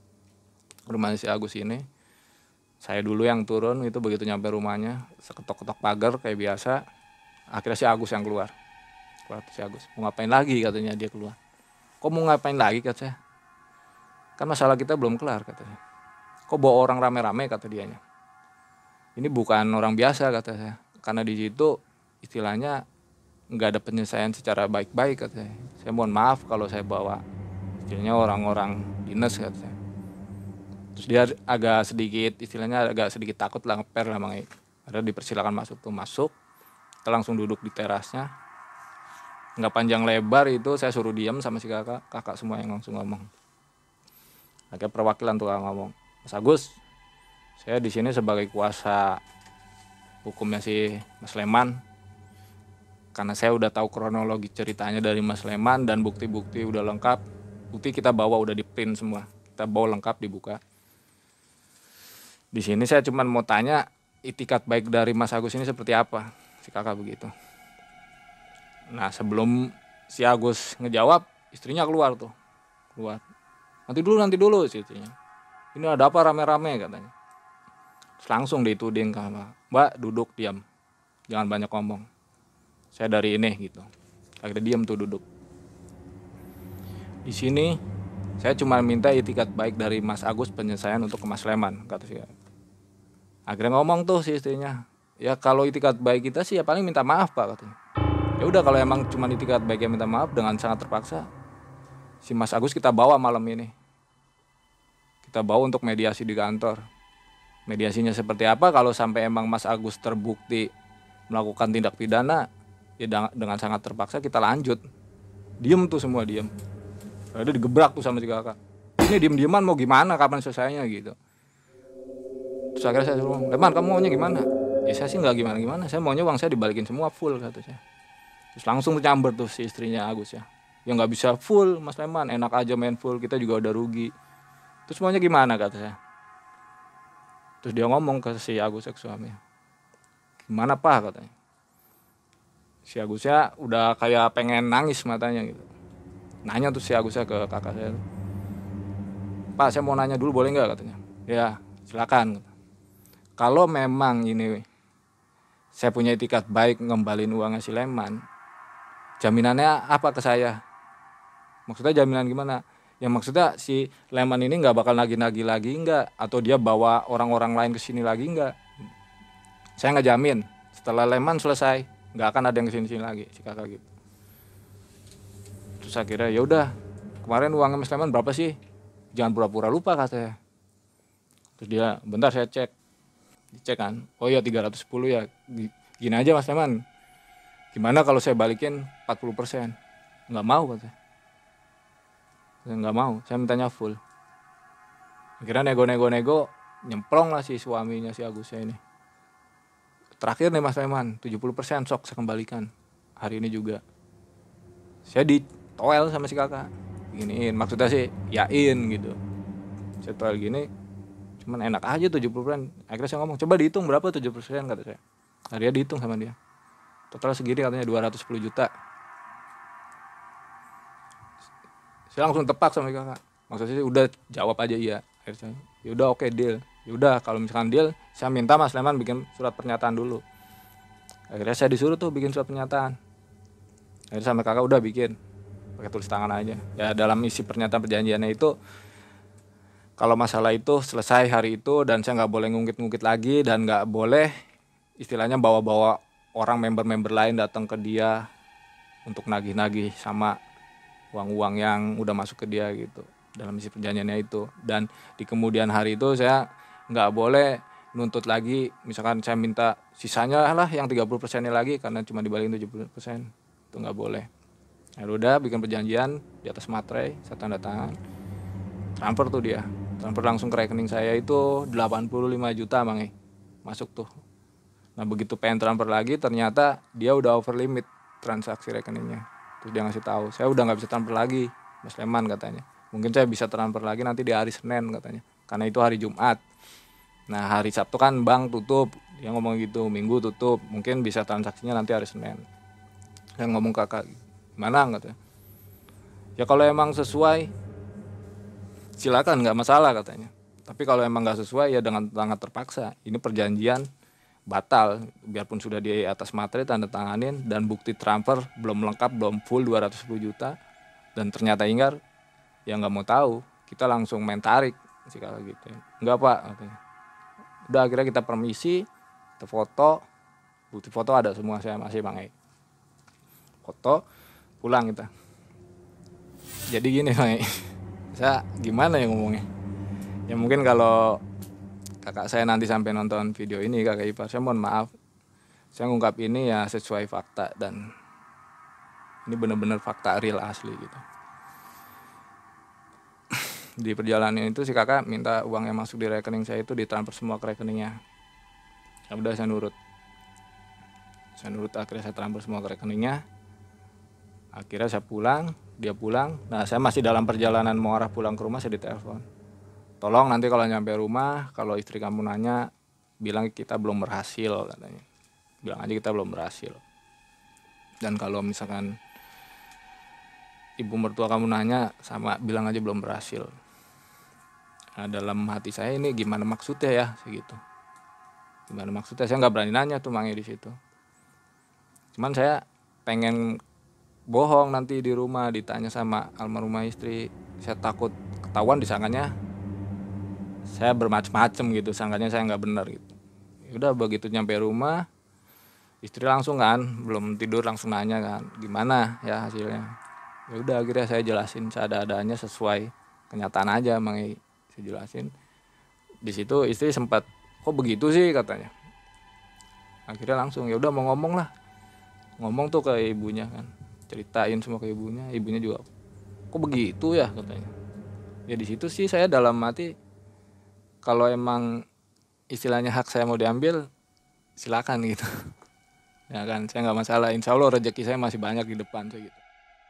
si Agus ini. Saya dulu yang turun, itu begitu nyampe rumahnya, seketok-ketok pagar kayak biasa. Akhirnya si Agus yang keluar. Si Agus, mau ngapain lagi katanya dia keluar. Kok mau ngapain lagi kata saya? Kan masalah kita belum kelar katanya. Kok bawa orang rame-rame kata dianya. Ini bukan orang biasa kata saya. Karena di situ istilahnya nggak ada penyelesaian secara baik-baik katanya. Saya mohon maaf kalau saya bawa istilahnya orang-orang dinas katanya. Terus dia agak sedikit takut lah, ngeper lah Bang. Ada dipersilakan masuk tuh, masuk. Kita langsung duduk di terasnya. Nggak panjang lebar itu saya suruh diam sama si kakak semua yang langsung ngomong. Akhirnya perwakilan tuh ngomong, Mas Agus, saya di sini sebagai kuasa hukumnya si Mas Leman. Karena saya udah tahu kronologi ceritanya dari Mas Leman dan bukti-bukti udah lengkap. Bukti kita bawa udah di print semua. Kita bawa lengkap dibuka. Di sini saya cuma mau tanya itikat baik dari Mas Agus ini seperti apa? Si kakak begitu. Nah, sebelum si Agus ngejawab, istrinya keluar tuh. Keluar. Nanti dulu sih istrinya. Ini ada apa rame-rame katanya. Terus langsung dituding ke Mbak, duduk diam. Jangan banyak ngomong. Saya dari ini gitu. Akhirnya diam tuh duduk. Di sini saya cuma minta itikat baik dari Mas Agus penyelesaian untuk ke Mas Leman, kata si. Akhirnya ngomong tuh si istrinya, ya kalau itikat baik kita sih ya paling minta maaf Pak katanya. Ya udah kalau emang cuma itikat baik yang minta maaf dengan sangat terpaksa, si Mas Agus kita bawa malam ini. Kita bawa untuk mediasi di kantor. Mediasinya seperti apa kalau sampai emang Mas Agus terbukti melakukan tindak pidana, ya dengan sangat terpaksa kita lanjut. Diem tuh semua diem. Ada digebrak tuh sama si kakak. Ini diem-dieman mau gimana, kapan selesainya gitu. Terus akhirnya saya suruh, Leman kamu maunya gimana? Ya saya sih nggak gimana-gimana, saya maunya uang saya dibalikin semua full kata saya. Terus langsung nyamber tuh si istrinya Agus ya. Ya nggak bisa full Mas Leman, enak aja main full, kita juga udah rugi. Terus maunya gimana kata saya. Terus dia ngomong ke si Agus ex suami, gimana Pak katanya. Si Agusnya udah kayak pengen nangis matanya gitu. Nanya tuh si Agusnya ke kakak saya, Pak saya mau nanya dulu boleh nggak katanya. Ya silakan. Kalau memang ini saya punya itikat baik ngembalin uangnya si Leman, jaminannya apa ke saya? Maksudnya jaminan gimana? Ya maksudnya si Leman ini nggak bakal nagih-nagih lagi nggak? Atau dia bawa orang-orang lain ke sini lagi nggak? Saya nggak jamin. Setelah Leman selesai nggak akan ada yang kesini-sini lagi si kakak gitu. Terus akhirnya ya udah, kemarin uangnya Mas Leman berapa sih? Jangan pura-pura lupa katanya. Terus dia, bentar saya cek. Dicek kan, oh ya 310 ya, gini aja Mas Leman, gimana kalau saya balikin 40%? Nggak mau katanya. Saya nggak mau, saya mintanya full. Akhirnya nego-nego, nyemplong lah si suaminya si Agusnya ini. Terakhir nih Mas Leman, 70% sok saya kembalikan, hari ini juga. Saya ditoel sama si kakak, giniin, maksudnya sih yain gitu. Saya toel gini, cuman enak aja 70%. Akhirnya saya ngomong, coba dihitung berapa 70% kata saya. Akhirnya dihitung sama dia. Total segini katanya 210 juta. Saya langsung tepak sama kakak. Maksudnya sih udah jawab aja iya. Akhirnya ya udah oke deal. Ya udah kalau misalkan deal, saya minta Mas Leman bikin surat pernyataan dulu. Akhirnya saya disuruh tuh bikin surat pernyataan. Akhirnya sama kakak udah bikin pakai tulis tangan aja. Ya dalam isi pernyataan perjanjiannya itu, kalau masalah itu selesai hari itu dan saya nggak boleh ngungkit-ngungkit lagi dan nggak boleh istilahnya bawa-bawa orang member-member lain datang ke dia untuk nagih-nagih sama uang-uang yang udah masuk ke dia gitu dalam isi perjanjiannya itu. Dan di kemudian hari itu saya nggak boleh nuntut lagi, misalkan saya minta sisanya lah yang 30%-nya lagi karena cuma dibalikin 70%, itu nggak boleh. Ya udah bikin perjanjian di atas materai, saya tanda tangan, transfer tuh dia. Transfer langsung ke rekening saya itu 85 juta Bang. Masuk tuh. Nah begitu pengen transfer lagi ternyata dia udah over limit transaksi rekeningnya. Terus dia ngasih tahu, saya udah nggak bisa transfer lagi Mas Leman katanya. Mungkin saya bisa transfer lagi nanti di hari Senin katanya. Karena itu hari Jumat. Nah hari Sabtu kan bank tutup. Dia ngomong gitu, Minggu tutup. Mungkin bisa transaksinya nanti hari Senin. Saya ngomong kakak, gimana katanya. Ya kalau emang sesuai silakan, nggak masalah katanya. Tapi kalau emang nggak sesuai ya dengan sangat terpaksa. Ini perjanjian batal, biarpun sudah di atas materai tanda tanganin dan bukti transfer belum lengkap, belum full 210 juta. Dan ternyata Inggar ya nggak mau tahu, kita langsung main tarik sih kalau gitu. Enggak Pak katanya. Udah akhirnya kita permisi, kita foto, bukti foto ada semua saya masih Bang. foto, pulang kita. Jadi gini Bang, saya gimana ya ngomongnya, ya mungkin kalau kakak saya nanti sampai nonton video ini, kakak ipar saya, mohon maaf saya ngungkap ini ya sesuai fakta, dan ini benar-benar fakta real asli gitu. Di perjalanan itu si kakak minta uang yang masuk di rekening saya itu ditransfer semua ke rekeningnya. Ya udah saya nurut, akhirnya saya transfer semua ke rekeningnya. Akhirnya saya pulang, dia pulang. Nah saya masih dalam perjalanan mau arah pulang ke rumah, saya ditelepon, tolong nanti kalau nyampe rumah, kalau istri kamu nanya, bilang kita belum berhasil katanya. Bilang aja kita belum berhasil. Dan kalau misalkan ibu mertua kamu nanya, sama bilang aja belum berhasil. Nah, dalam hati saya ini gimana maksudnya ya, segitu. Gimana maksudnya? Saya nggak berani nanya tuh Mangi di situ. Cuman saya pengen bohong nanti di rumah ditanya sama almarhumah istri. Saya takut ketahuan, disangkanya saya bermacam-macam gitu, sangkanya saya nggak benar gitu. Udah begitu nyampe rumah, istri langsung kan, belum tidur langsung nanya kan, gimana ya hasilnya. Ya udah akhirnya saya jelasin seada-adanya sesuai kenyataan aja Mangi, saya jelasin. Di situ istri sempat, kok begitu sih katanya. Akhirnya langsung ya udah mau ngomong lah, ngomong tuh ke ibunya kan, ceritain semua ke ibunya. Ibunya juga, kok begitu ya katanya. Ya di situ sih saya dalam hati, kalau emang istilahnya hak saya mau diambil, silakan gitu. Ya kan, saya nggak masalah. Insya Allah rezeki saya masih banyak di depan saya gitu.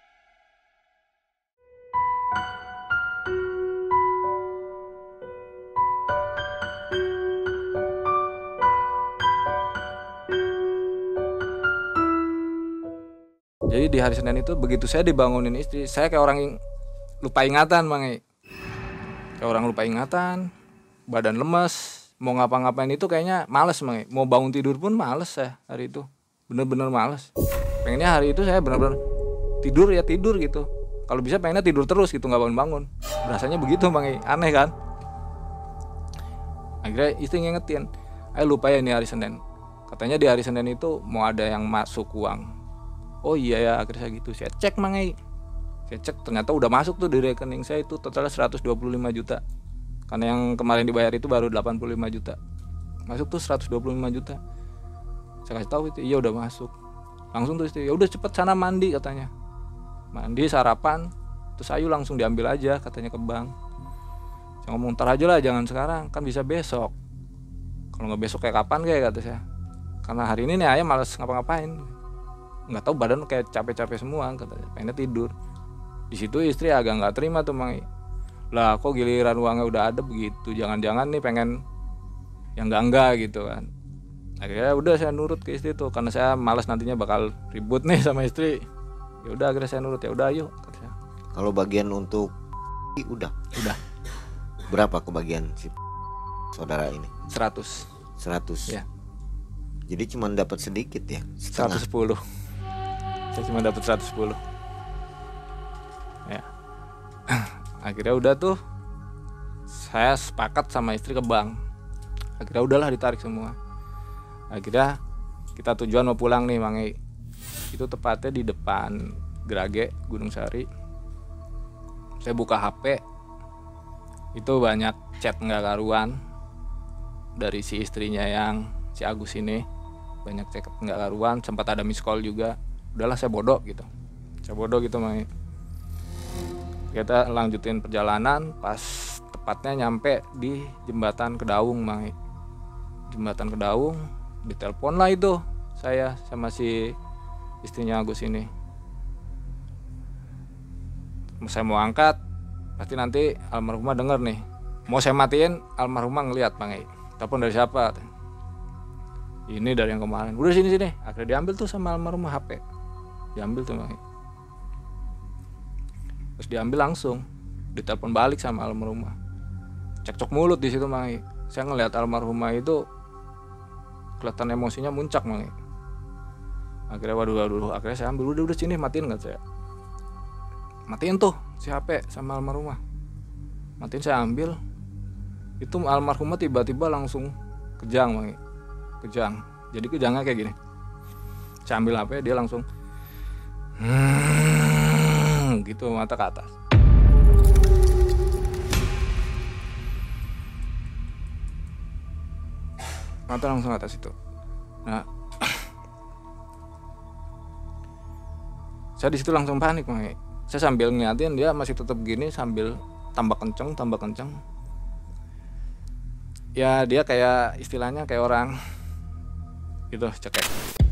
Jadi di hari Senin itu begitu saya dibangunin istri, saya kayak orang lupa ingatan Bang. Kayak orang lupa ingatan, badan lemes, mau ngapa-ngapain itu kayaknya males Bang. Mau bangun tidur pun males saya hari itu. Bener-bener males. Pengennya hari itu saya bener-bener tidur ya tidur gitu. Kalau bisa pengennya tidur terus gitu, nggak bangun-bangun. Rasanya begitu Bang, aneh kan? Akhirnya istri ngingetin, ayo lupa ya ini hari Senin. Katanya di hari Senin itu mau ada yang masuk uang. Oh iya ya, akhirnya saya gitu. Saya cek Mangai. Saya cek ternyata udah masuk tuh di rekening saya itu total 125 juta. Karena yang kemarin dibayar itu baru 85 juta. Masuk tuh 125 juta. Saya kasih tahu itu, iya udah masuk. Langsung tuh istri, ya udah cepet sana mandi katanya. Mandi sarapan, terus ayo langsung diambil aja katanya ke bank. Saya ngomong ntar aja lah, jangan sekarang, kan bisa besok. Kalau nggak besok kayak kapan kayak kata saya. Karena hari ini nih ayah malas ngapa-ngapain. Nggak tahu badan kayak capek-capek semua katanya, pengennya tidur. Di situ istri agak nggak terima tuh Mang. Lah kok giliran uangnya udah ada begitu, jangan-jangan nih pengen yang enggak gitu kan. Akhirnya udah saya nurut ke istri tuh, karena saya malas nantinya bakal ribut nih sama istri. Ya udah akhirnya saya nurut, ya udah ayo kata saya. Kalau bagian untuk udah berapa kebagian si saudara ini? 100 ya. Jadi cuma dapat sedikit ya, setengah. 110. Saya cuma dapat 110. Ya. Akhirnya udah tuh saya sepakat sama istri ke bank. Akhirnya udahlah ditarik semua. Akhirnya kita tujuan mau pulang nih Mang. Itu tepatnya di depan Grage Gunung Sari. Saya buka HP, itu banyak chat nggak karuan dari si istrinya yang si Agus ini. Banyak chat nggak karuan, sempat ada miss call juga. Udahlah saya bodoh gitu Mang. Kita lanjutin perjalanan, pas tepatnya nyampe di jembatan Kedaung Mang. Jembatan Kedaung, ditelepon lah itu saya sama si istrinya Agus ini. Saya mau angkat, pasti nanti almarhumah denger nih. Mau saya matiin, almarhumah ngeliat Mang. Telepon dari siapa? Ini dari yang kemarin. Udah sini. Akhirnya diambil tuh sama almarhumah HP. Diambil tuh Mang. Terus diambil langsung, ditelepon balik sama almarhumah. Cekcok mulut di situ Mang. Saya ngeliat almarhumah itu kelihatan emosinya muncak Mang. Akhirnya waduh, akhirnya saya ambil, udah sini matiin nggak saya. Matiin tuh si HP sama almarhumah. Matiin, saya ambil. Itu almarhumah tiba-tiba langsung kejang Mang. Kejang. Jadi kejangnya kayak gini. Saya ambil HP, dia langsung Gitu, mata ke atas. Mata langsung ke atas itu. Nah, saya di situ langsung panik, Mang. Saya sambil ngeliatin dia masih tetap gini, sambil tambah kenceng. Ya dia kayak istilahnya kayak orang gitu, cekek.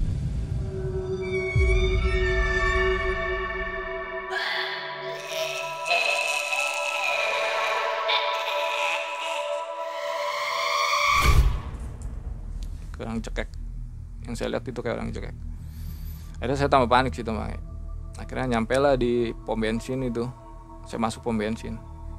Kayak orang cekek. Yang saya lihat itu kayak orang cekek. Akhirnya saya tambah panik situ, Mang. Akhirnya nyampe lah di pom bensin itu. Saya masuk pom bensin.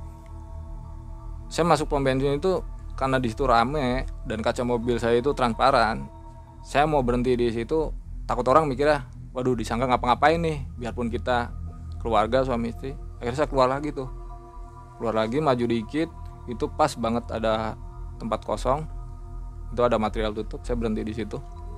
Saya masuk pom bensin itu karena di situ rame dan kaca mobil saya itu transparan. Saya mau berhenti di situ, takut orang mikirnya, waduh disangka ngapa-ngapain nih, biarpun kita keluarga suami istri. Akhirnya saya keluar lagi tuh. Keluar lagi, maju dikit, itu pas banget ada tempat kosong. Itu ada material tutup, saya berhenti di situ.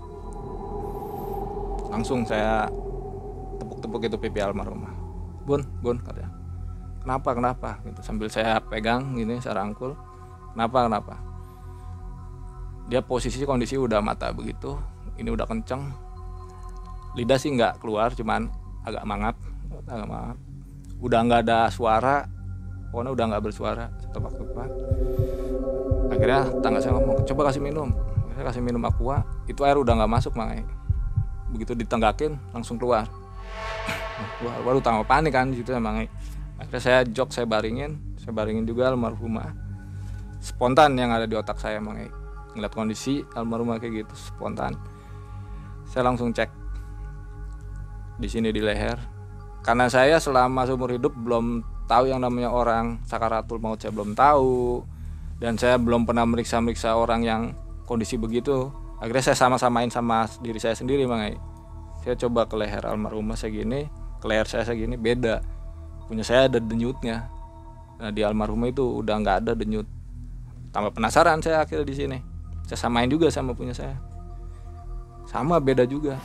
Langsung saya tepuk-tepuk itu pipi almarhumah. Bun, katanya. Kenapa? Gitu. Sambil saya pegang gini, saya rangkul. Kenapa? Dia posisi kondisi udah mata begitu, ini udah kenceng. Lidah sih nggak keluar, cuman agak mangap. Udah nggak ada suara, pokoknya udah nggak bersuara. Tepak-tepak. Akhirnya tetangga saya ngomong, coba kasih minum. Saya kasih minum aqua, itu air udah nggak masuk, Mang. Begitu ditenggakin, langsung keluar. Baru tambah panik kan di situ, Mang. Akhirnya saya jok, saya baringin juga almarhumah. Spontan yang ada di otak saya, Mang. Ngeliat kondisi almarhumah kayak gitu, spontan. Saya langsung cek di sini di leher. Karena saya selama seumur hidup belum tahu yang namanya orang sakaratul maut, saya belum tahu. Dan saya belum pernah meriksa orang yang kondisi begitu. Akhirnya saya sama-samain sama diri saya sendiri, Mang. Saya coba ke leher almarhumah segini, ke leher saya segini, beda. Punya saya ada denyutnya. Nah, di almarhumah itu udah nggak ada denyut. Tambah penasaran saya akhirnya di sini. Saya samain juga sama punya saya. Sama, beda juga.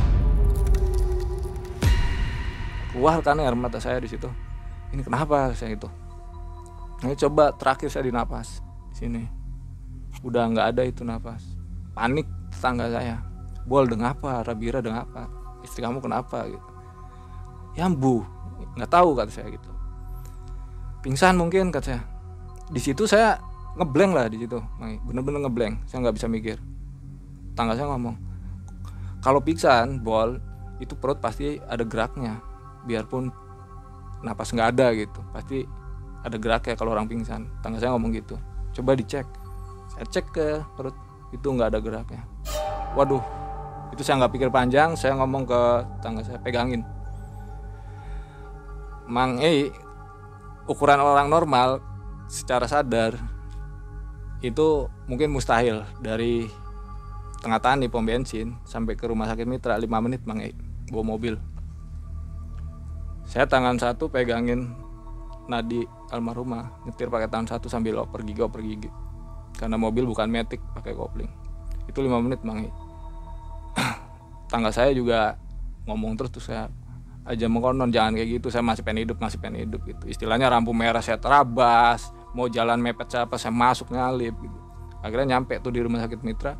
Keluar kan air mata saya di situ. Ini kenapa saya itu? Nah, coba terakhir saya di napas di sini. Udah nggak ada itu napas. Panik tetangga saya. Bol, dengapa? Rabira dengapa? Istri kamu kenapa gitu? Ya, Bu, nggak tahu kata saya gitu. Pingsan mungkin kata saya. Di situ saya ngeblank lah di situ, bener-bener ngeblank, saya nggak bisa mikir. Tangga saya ngomong, kalau pingsan, Bol, itu perut pasti ada geraknya, biarpun napas nggak ada gitu, pasti ada geraknya kalau orang pingsan. Tangga saya ngomong gitu, coba dicek. Saya cek ke perut, itu nggak ada geraknya. Waduh, itu saya nggak pikir panjang, saya ngomong ke tangga saya, pegangin. Mang, ukuran orang normal secara sadar itu mungkin mustahil dari tengah tani pom bensin sampai ke rumah sakit Mitra 5 menit, Mang, bawa mobil. Saya tangan satu pegangin nadi almarhumah, nyetir pakai tangan satu sambil oper gigi. Karena mobil bukan matic, pakai kopling. Itu 5 menit, Mang. Tangga saya juga ngomong terus saya aja mengkonon jangan kayak gitu, saya masih pengen hidup gitu. Istilahnya lampu merah saya terabas, mau jalan mepet siapa saya masuk nyalip gitu. Akhirnya nyampe tuh di rumah sakit Mitra.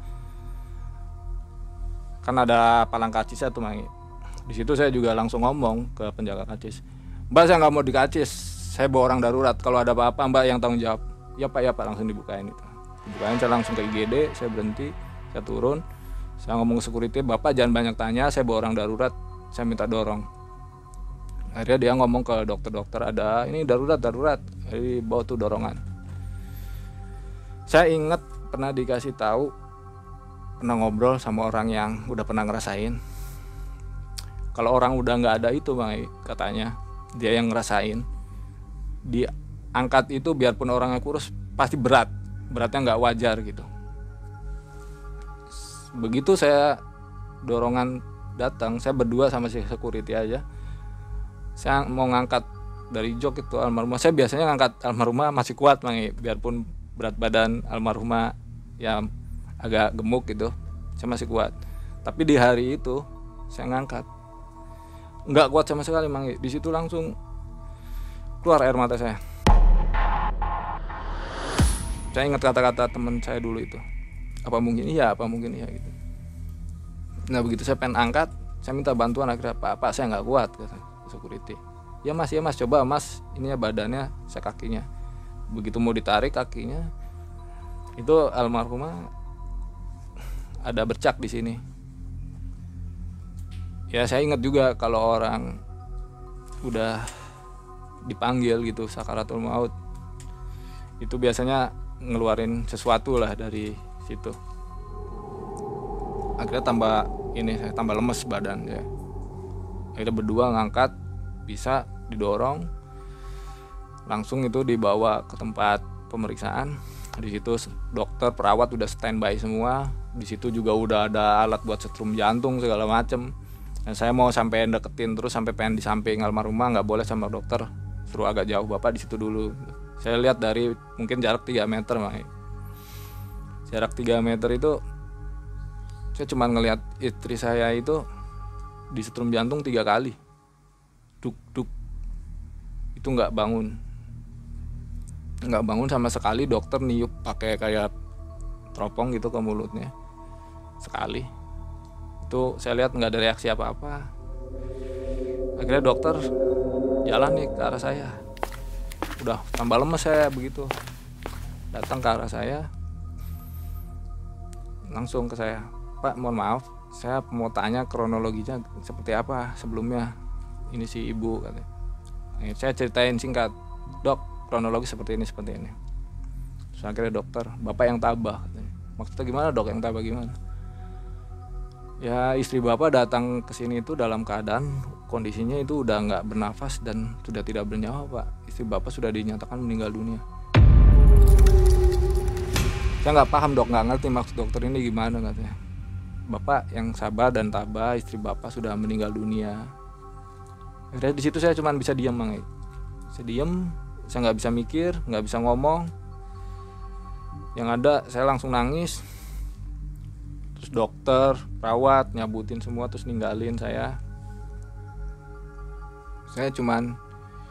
Kan ada palang kacisnya tuh, Mang. Di situ saya juga langsung ngomong ke penjaga kacis, Mbak, saya nggak mau dikacis, saya bawa orang darurat, kalau ada apa-apa Mbak yang tanggung jawab. Ya Pak, langsung dibukain itu. Dibukain, saya langsung ke IGD, saya berhenti, saya turun, saya ngomong ke security, Bapak jangan banyak tanya, saya bawa orang darurat, saya minta dorong. Akhirnya dia ngomong ke dokter, ada ini darurat. Jadi bawa tuh dorongan. Saya ingat pernah dikasih tahu, pernah ngobrol sama orang yang udah pernah ngerasain. Kalau orang udah nggak ada itu, Bang, katanya dia yang ngerasain. Diangkat itu biarpun orangnya kurus pasti beratnya nggak wajar gitu. Begitu saya dorongan datang, saya berdua sama si security aja. Saya mau ngangkat dari jok itu almarhumah. Saya biasanya ngangkat almarhumah masih kuat, Mang, biarpun berat badan almarhumah ya agak gemuk gitu, saya masih kuat. Tapi di hari itu saya ngangkat. nggak kuat sama sekali Mang. Di situ langsung keluar air mata saya. Saya ingat kata-kata teman saya dulu itu, apa mungkin iya gitu. Nah begitu saya pengen angkat, saya minta bantuan, akhirnya pak saya nggak kuat, kata security. Ya mas coba mas, ininya badannya, saya kakinya. Begitu mau ditarik kakinya, itu almarhumah ada bercak di sini. Ya saya ingat juga kalau orang udah dipanggil gitu sakaratul maut, itu biasanya ngeluarin sesuatu lah dari situ. Akhirnya saya tambah lemes badan ya. Akhirnya berdua ngangkat, bisa didorong, langsung itu dibawa ke tempat pemeriksaan. Di situ dokter, perawat udah standby semua. Di situ juga udah ada alat buat setrum jantung segala macem. Dan saya mau sampai deketin terus sampai pengen di samping almarhumah, nggak boleh sama dokter, suruh agak jauh, bapak di situ dulu. Saya lihat dari mungkin jarak 3 meter Mang. Jarak 3 meter itu saya cuma ngelihat istri saya itu disetrum jantung 3 kali. Duk duk. Itu nggak bangun sama sekali. Dokter niup pakai kayak teropong gitu ke mulutnya sekali. Itu saya lihat nggak ada reaksi apa-apa. Akhirnya dokter jalan nih ke arah saya. Udah tambah lemes saya begitu. Datang ke arah saya, langsung ke saya, Pak mohon maaf, saya mau tanya kronologinya seperti apa sebelumnya. Ini si ibu katanya. Saya ceritain singkat, dok kronologi seperti ini. Terus akhirnya dokter, bapak yang tabah katanya. Maksudnya gimana dok, yang tabah gimana? Ya istri bapak datang ke sini itu dalam keadaan kondisinya itu udah nggak bernafas dan sudah tidak bernyawa pak. Istri bapak sudah dinyatakan meninggal dunia. Saya nggak paham dok, nggak ngerti maksud dokter ini gimana katanya. Bapak yang sabar dan tabah, istri bapak sudah meninggal dunia. Akhirnya di situ saya cuma bisa diam Mang. Saya diam, saya nggak bisa mikir, nggak bisa ngomong. Yang ada saya langsung nangis. Terus dokter, perawat nyabutin semua terus ninggalin saya. Saya cuman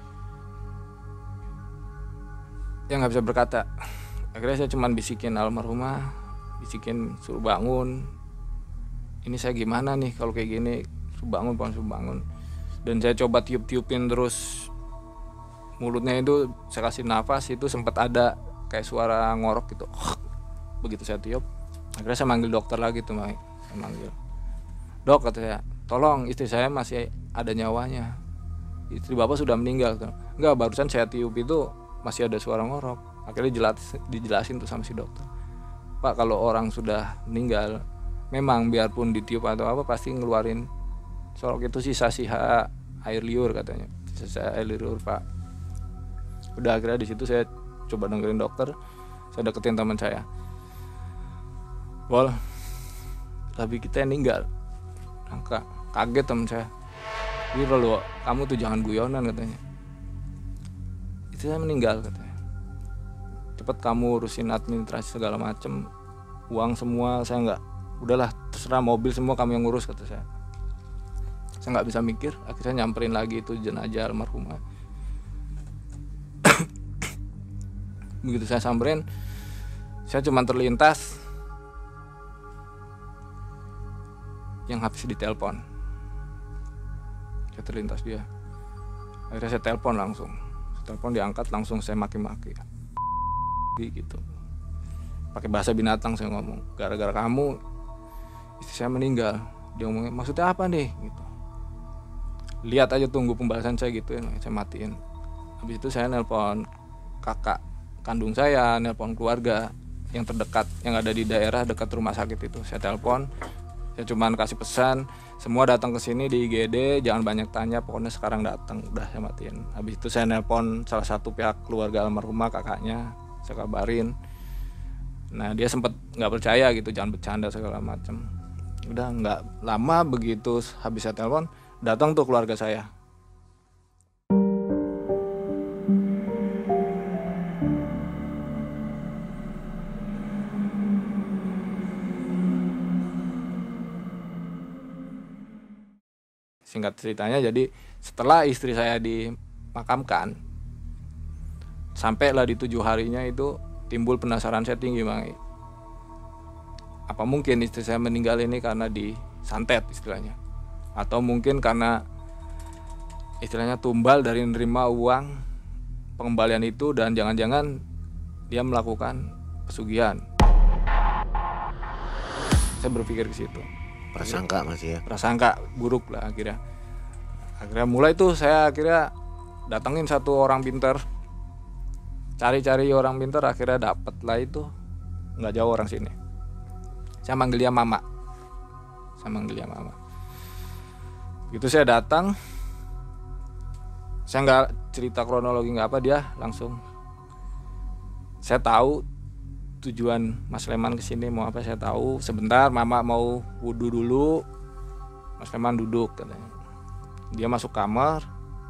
ya nggak bisa berkata. Akhirnya saya cuman bisikin almarhumah, bisikin suruh bangun. Ini saya gimana nih kalau kayak gini, suruh bangun. Dan saya coba tiup-tiupin terus mulutnya itu, saya kasih nafas, itu sempat ada kayak suara ngorok gitu. Begitu saya tiup, akhirnya saya manggil dokter lagi tuh, saya manggil, dok kata saya, tolong istri saya masih ada nyawanya, istri bapak sudah meninggal. Enggak, barusan saya tiup itu masih ada suara ngorok. Akhirnya dijelasin tuh sama si dokter, Pak kalau orang sudah meninggal memang biarpun ditiup atau apa pasti ngeluarin sorok itu sisa air liur katanya, sisa air liur Pak. Udah akhirnya di situ saya coba dengerin dokter, saya deketin teman saya, Wal, tapi kita yang meninggal. Kaget teman saya, gitu loh, kamu tuh jangan guyonan katanya. Itu saya meninggal katanya. Cepet kamu urusin administrasi segala macem, uang semua saya nggak, udahlah terserah, mobil semua kamu yang ngurus kata saya. Saya nggak bisa mikir, akhirnya nyamperin lagi itu jenazah almarhumah. Begitu saya samperin, saya cuma terlintas yang habis ditelepon. Saya terlintas dia. Akhirnya saya telepon langsung. Saya telepon diangkat, langsung saya maki-maki. Gitu. Pakai bahasa binatang saya ngomong. Gara-gara kamu istri saya meninggal. Dia ngomongnya, maksudnya apa nih? Gitu. Lihat aja tunggu pembahasan saya gitu ya. Saya matiin. Habis itu saya nelpon kakak kandung saya, nelpon keluarga yang terdekat, yang ada di daerah dekat rumah sakit itu. Saya telepon, saya cuman kasih pesan, semua datang ke sini di IGD, jangan banyak tanya, pokoknya sekarang datang. Udah saya matiin. Habis itu saya nelpon salah satu pihak keluarga almarhumah, kakaknya, saya kabarin. Nah dia sempat nggak percaya gitu, jangan bercanda segala macam. Udah nggak lama begitu habis saya telepon, datang tuh keluarga saya. Singkat singkat ceritanya, jadi setelah istri saya dimakamkan, sampailah di 7 harinya itu timbul penasaran saya tinggi, Bang. Apa mungkin istri saya meninggal ini karena disantet istilahnya, atau mungkin karena istilahnya tumbal dari menerima uang pengembalian itu, dan jangan-jangan dia melakukan pesugihan. Saya berpikir ke situ. Prasangka masih ya. Prasangka buruk lah akhirnya. Mulai tuh saya akhirnya datengin satu orang pinter, cari-cari orang pinter, akhirnya dapet lah itu, nggak jauh orang sini. Saya manggil dia Mama. Gitu saya datang, saya nggak cerita kronologi nggak apa, dia langsung, saya tahu tujuan Mas Leman kesini mau apa, saya tahu. Sebentar Mama mau wudhu dulu, Mas Leman duduk katanya. Dia masuk kamar,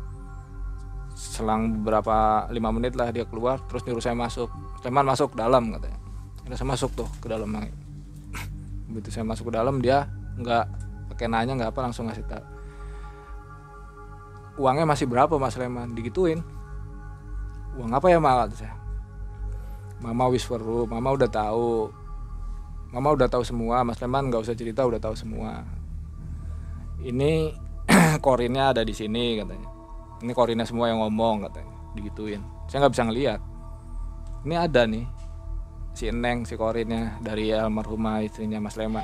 selang beberapa 5 menit lah dia keluar, terus nyuruh saya masuk. Mas Leman masuk dalam katanya. Saya masuk tuh ke dalam. Begitu saya masuk ke dalam, dia nggak pakai nanya nggak apa, langsung ngasih tahu. Uangnya masih berapa Mas Leman? Digituin. Uang apa ya Mak? Kata saya. Mama wisweru, Mama udah tahu semua. Mas Leman nggak usah cerita, udah tahu semua. Ini korinnya ada di sini katanya. Ini korinnya semua yang ngomong katanya. Digituin. Saya nggak bisa ngelihat. Ini ada nih si Eneng, si korinnya dari almarhumah istrinya Mas Leman.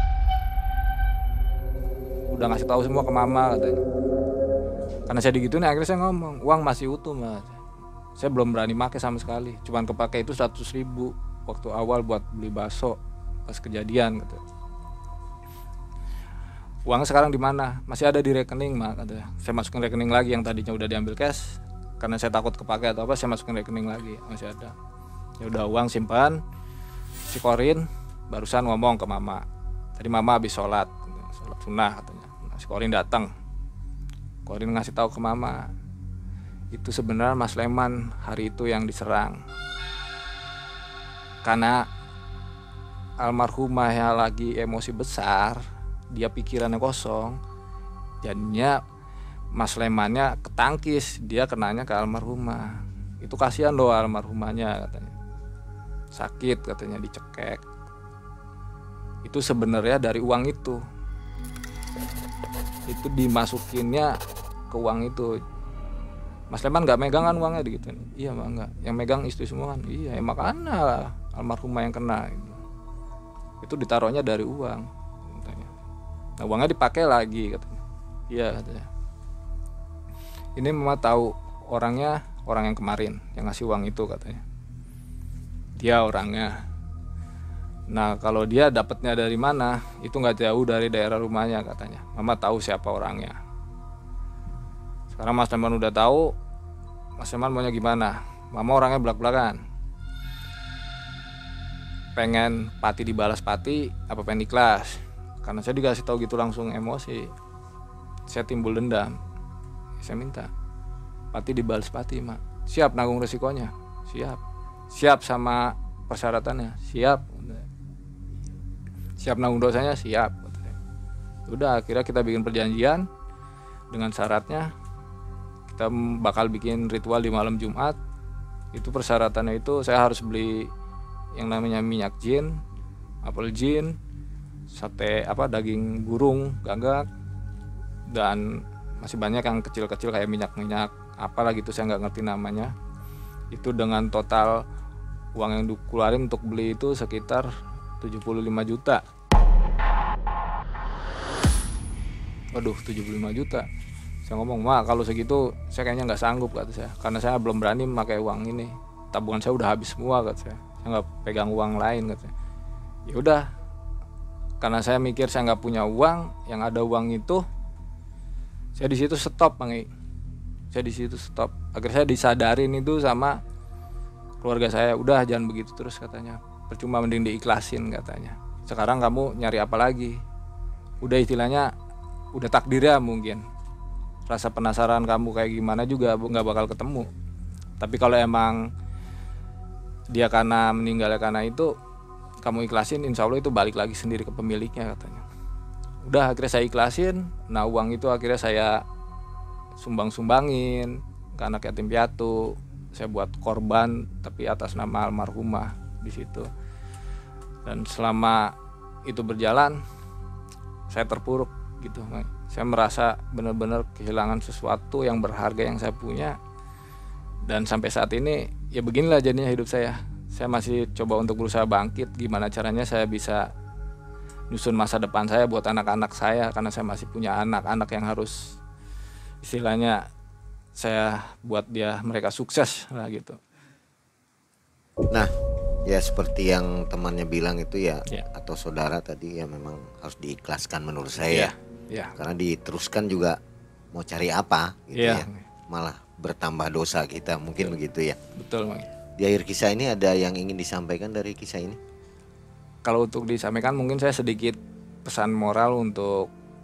Udah ngasih tahu semua ke Mama katanya. Karena saya digituin, akhirnya saya ngomong, uang masih utuh Mas. Saya belum berani pakai sama sekali. Cuman kepake itu 100.000 waktu awal buat beli bakso pas kejadian gitu. Uangnya sekarang di mana? Masih ada di rekening, Mak, katanya. Saya masukin rekening lagi yang tadinya udah diambil cash. Karena saya takut kepake atau apa, saya masukin rekening lagi, masih ada. Ya udah, uang simpan. Si Korin barusan ngomong ke Mama. Tadi Mama habis sholat sunnah katanya. Nah, si Korin datang. Korin ngasih tahu ke Mama, itu sebenarnya Mas Leman hari itu yang diserang. Karena almarhumahnya lagi emosi besar, dia pikirannya kosong, jadinya Mas Lemannya ketangkis, dia kenanya ke almarhumah. Itu kasihan loh almarhumahnya katanya. Sakit katanya, dicekek. Itu sebenarnya dari uang itu. Itu dimasukinnya ke uang itu. Mas Leman nggak megang kan uangnya gitu. Iya Mak, nggak. Yang megang istri semua kan. Iya, ya makanya almarhumah yang kena gitu. Itu ditaruhnya dari uang katanya. Nah, uangnya dipakai lagi katanya. Iya katanya. Ini Mama tahu orangnya, orang yang kemarin yang ngasih uang itu katanya. Dia orangnya. Nah, kalau dia dapatnya dari mana, itu nggak jauh dari daerah rumahnya katanya. Mama tahu siapa orangnya. Sekarang Mas Leman udah tahu, Mas Leman maunya gimana? Mama orangnya belak-belakan. Pengen Pati dibalas Pati, apa pengen ikhlas? Karena saya dikasih tahu gitu langsung emosi. Saya timbul dendam. Saya minta Pati dibalas Pati, Mak. Siap nanggung resikonya? Siap. Siap sama persyaratannya? Siap. Siap nanggung dosanya? Siap. Udah, akhirnya kita bikin perjanjian dengan syaratnya. Kita bakal bikin ritual di malam Jumat. Itu persyaratannya itu saya harus beli yang namanya minyak jin, apel jin, sate daging burung gagak, dan masih banyak yang kecil-kecil kayak minyak-minyak apalah gitu, saya nggak ngerti namanya. Itu dengan total uang yang dikeluarin untuk beli itu sekitar 75 juta. Waduh, 75 juta. Saya ngomong, Mak, kalau segitu saya kayaknya nggak sanggup, kata saya, karena saya belum berani memakai uang ini. Tabungan saya udah habis semua, kata saya nggak pegang uang lain, kata saya. Ya udah, karena saya mikir saya nggak punya uang, yang ada uang itu, saya di situ stop, Bang. Saya di situ stop. Akhirnya saya disadarin itu sama keluarga saya, udah jangan begitu terus katanya. Percuma, mending diikhlasin katanya. Sekarang kamu nyari apa lagi? Udah istilahnya, udah takdirnya mungkin. Rasa penasaran kamu kayak gimana juga nggak bakal ketemu. Tapi kalau emang dia karena meninggal karena itu, kamu ikhlasin, insya Allah itu balik lagi sendiri ke pemiliknya katanya. udah akhirnya saya ikhlasin. Nah uang itu akhirnya saya sumbangin ke anak yatim piatu. Saya buat korban tapi atas nama almarhumah di situ. Dan selama itu berjalan saya terpuruk gitu. Saya merasa benar-benar kehilangan sesuatu yang berharga yang saya punya. Dan sampai saat ini ya beginilah jadinya hidup saya. Saya masih coba untuk berusaha bangkit, gimana caranya saya bisa nyusun masa depan saya buat anak-anak saya, karena saya masih punya anak-anak yang harus istilahnya saya buat mereka sukses lah gitu. Nah, ya seperti yang temannya bilang itu ya, Ya. atau saudara tadi ya, memang harus diikhlaskan menurut saya. Ya. Karena diteruskan juga mau cari apa gitu Ya. ya. Malah bertambah dosa kita, mungkin begitu ya. Betul, Mang. Di akhir kisah ini ada yang ingin disampaikan dari kisah ini? Kalau untuk disampaikan mungkin saya sedikit pesan moral untuk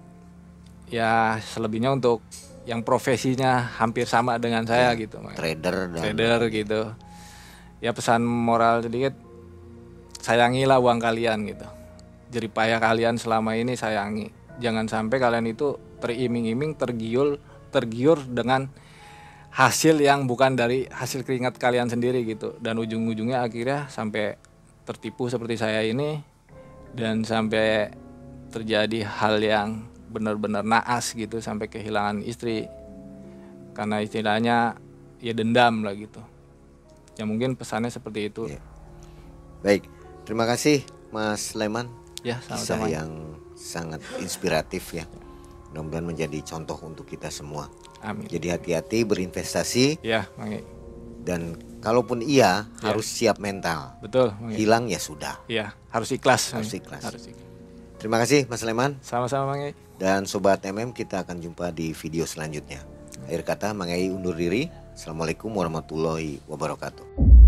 ya selebihnya untuk yang profesinya hampir sama dengan saya gitu, Mang. Trader gitu. Ya pesan moral sedikit, sayangilah uang kalian gitu. Jeripayah kalian selama ini sayangi. Jangan sampai kalian itu teriming-iming, tergiur dengan hasil yang bukan dari hasil keringat kalian sendiri gitu. Dan ujung-ujungnya akhirnya sampai tertipu seperti saya ini, dan sampai terjadi hal yang benar-benar naas gitu, sampai kehilangan istri karena istilahnya ya dendam lah gitu. Ya mungkin pesannya seperti itu. Ya. Baik, terima kasih Mas Leman. Ya, Kisah sama-sama. yang sangat inspiratif ya. Mudah-mudahan menjadi contoh untuk kita semua. Amin. Jadi hati-hati berinvestasi, Ya, Mang. dan kalaupun iya Ya. harus siap mental. Betul, Mang. Hilang ya sudah. Ya, harus ikhlas. Harus Mang. ikhlas. Harus ikhlas. Terima kasih Mas Leman. Sama-sama, Mang. Dan Sobat MM, kita akan jumpa di video selanjutnya. Akhir kata Mang Ei undur diri. Assalamualaikum warahmatullahi wabarakatuh.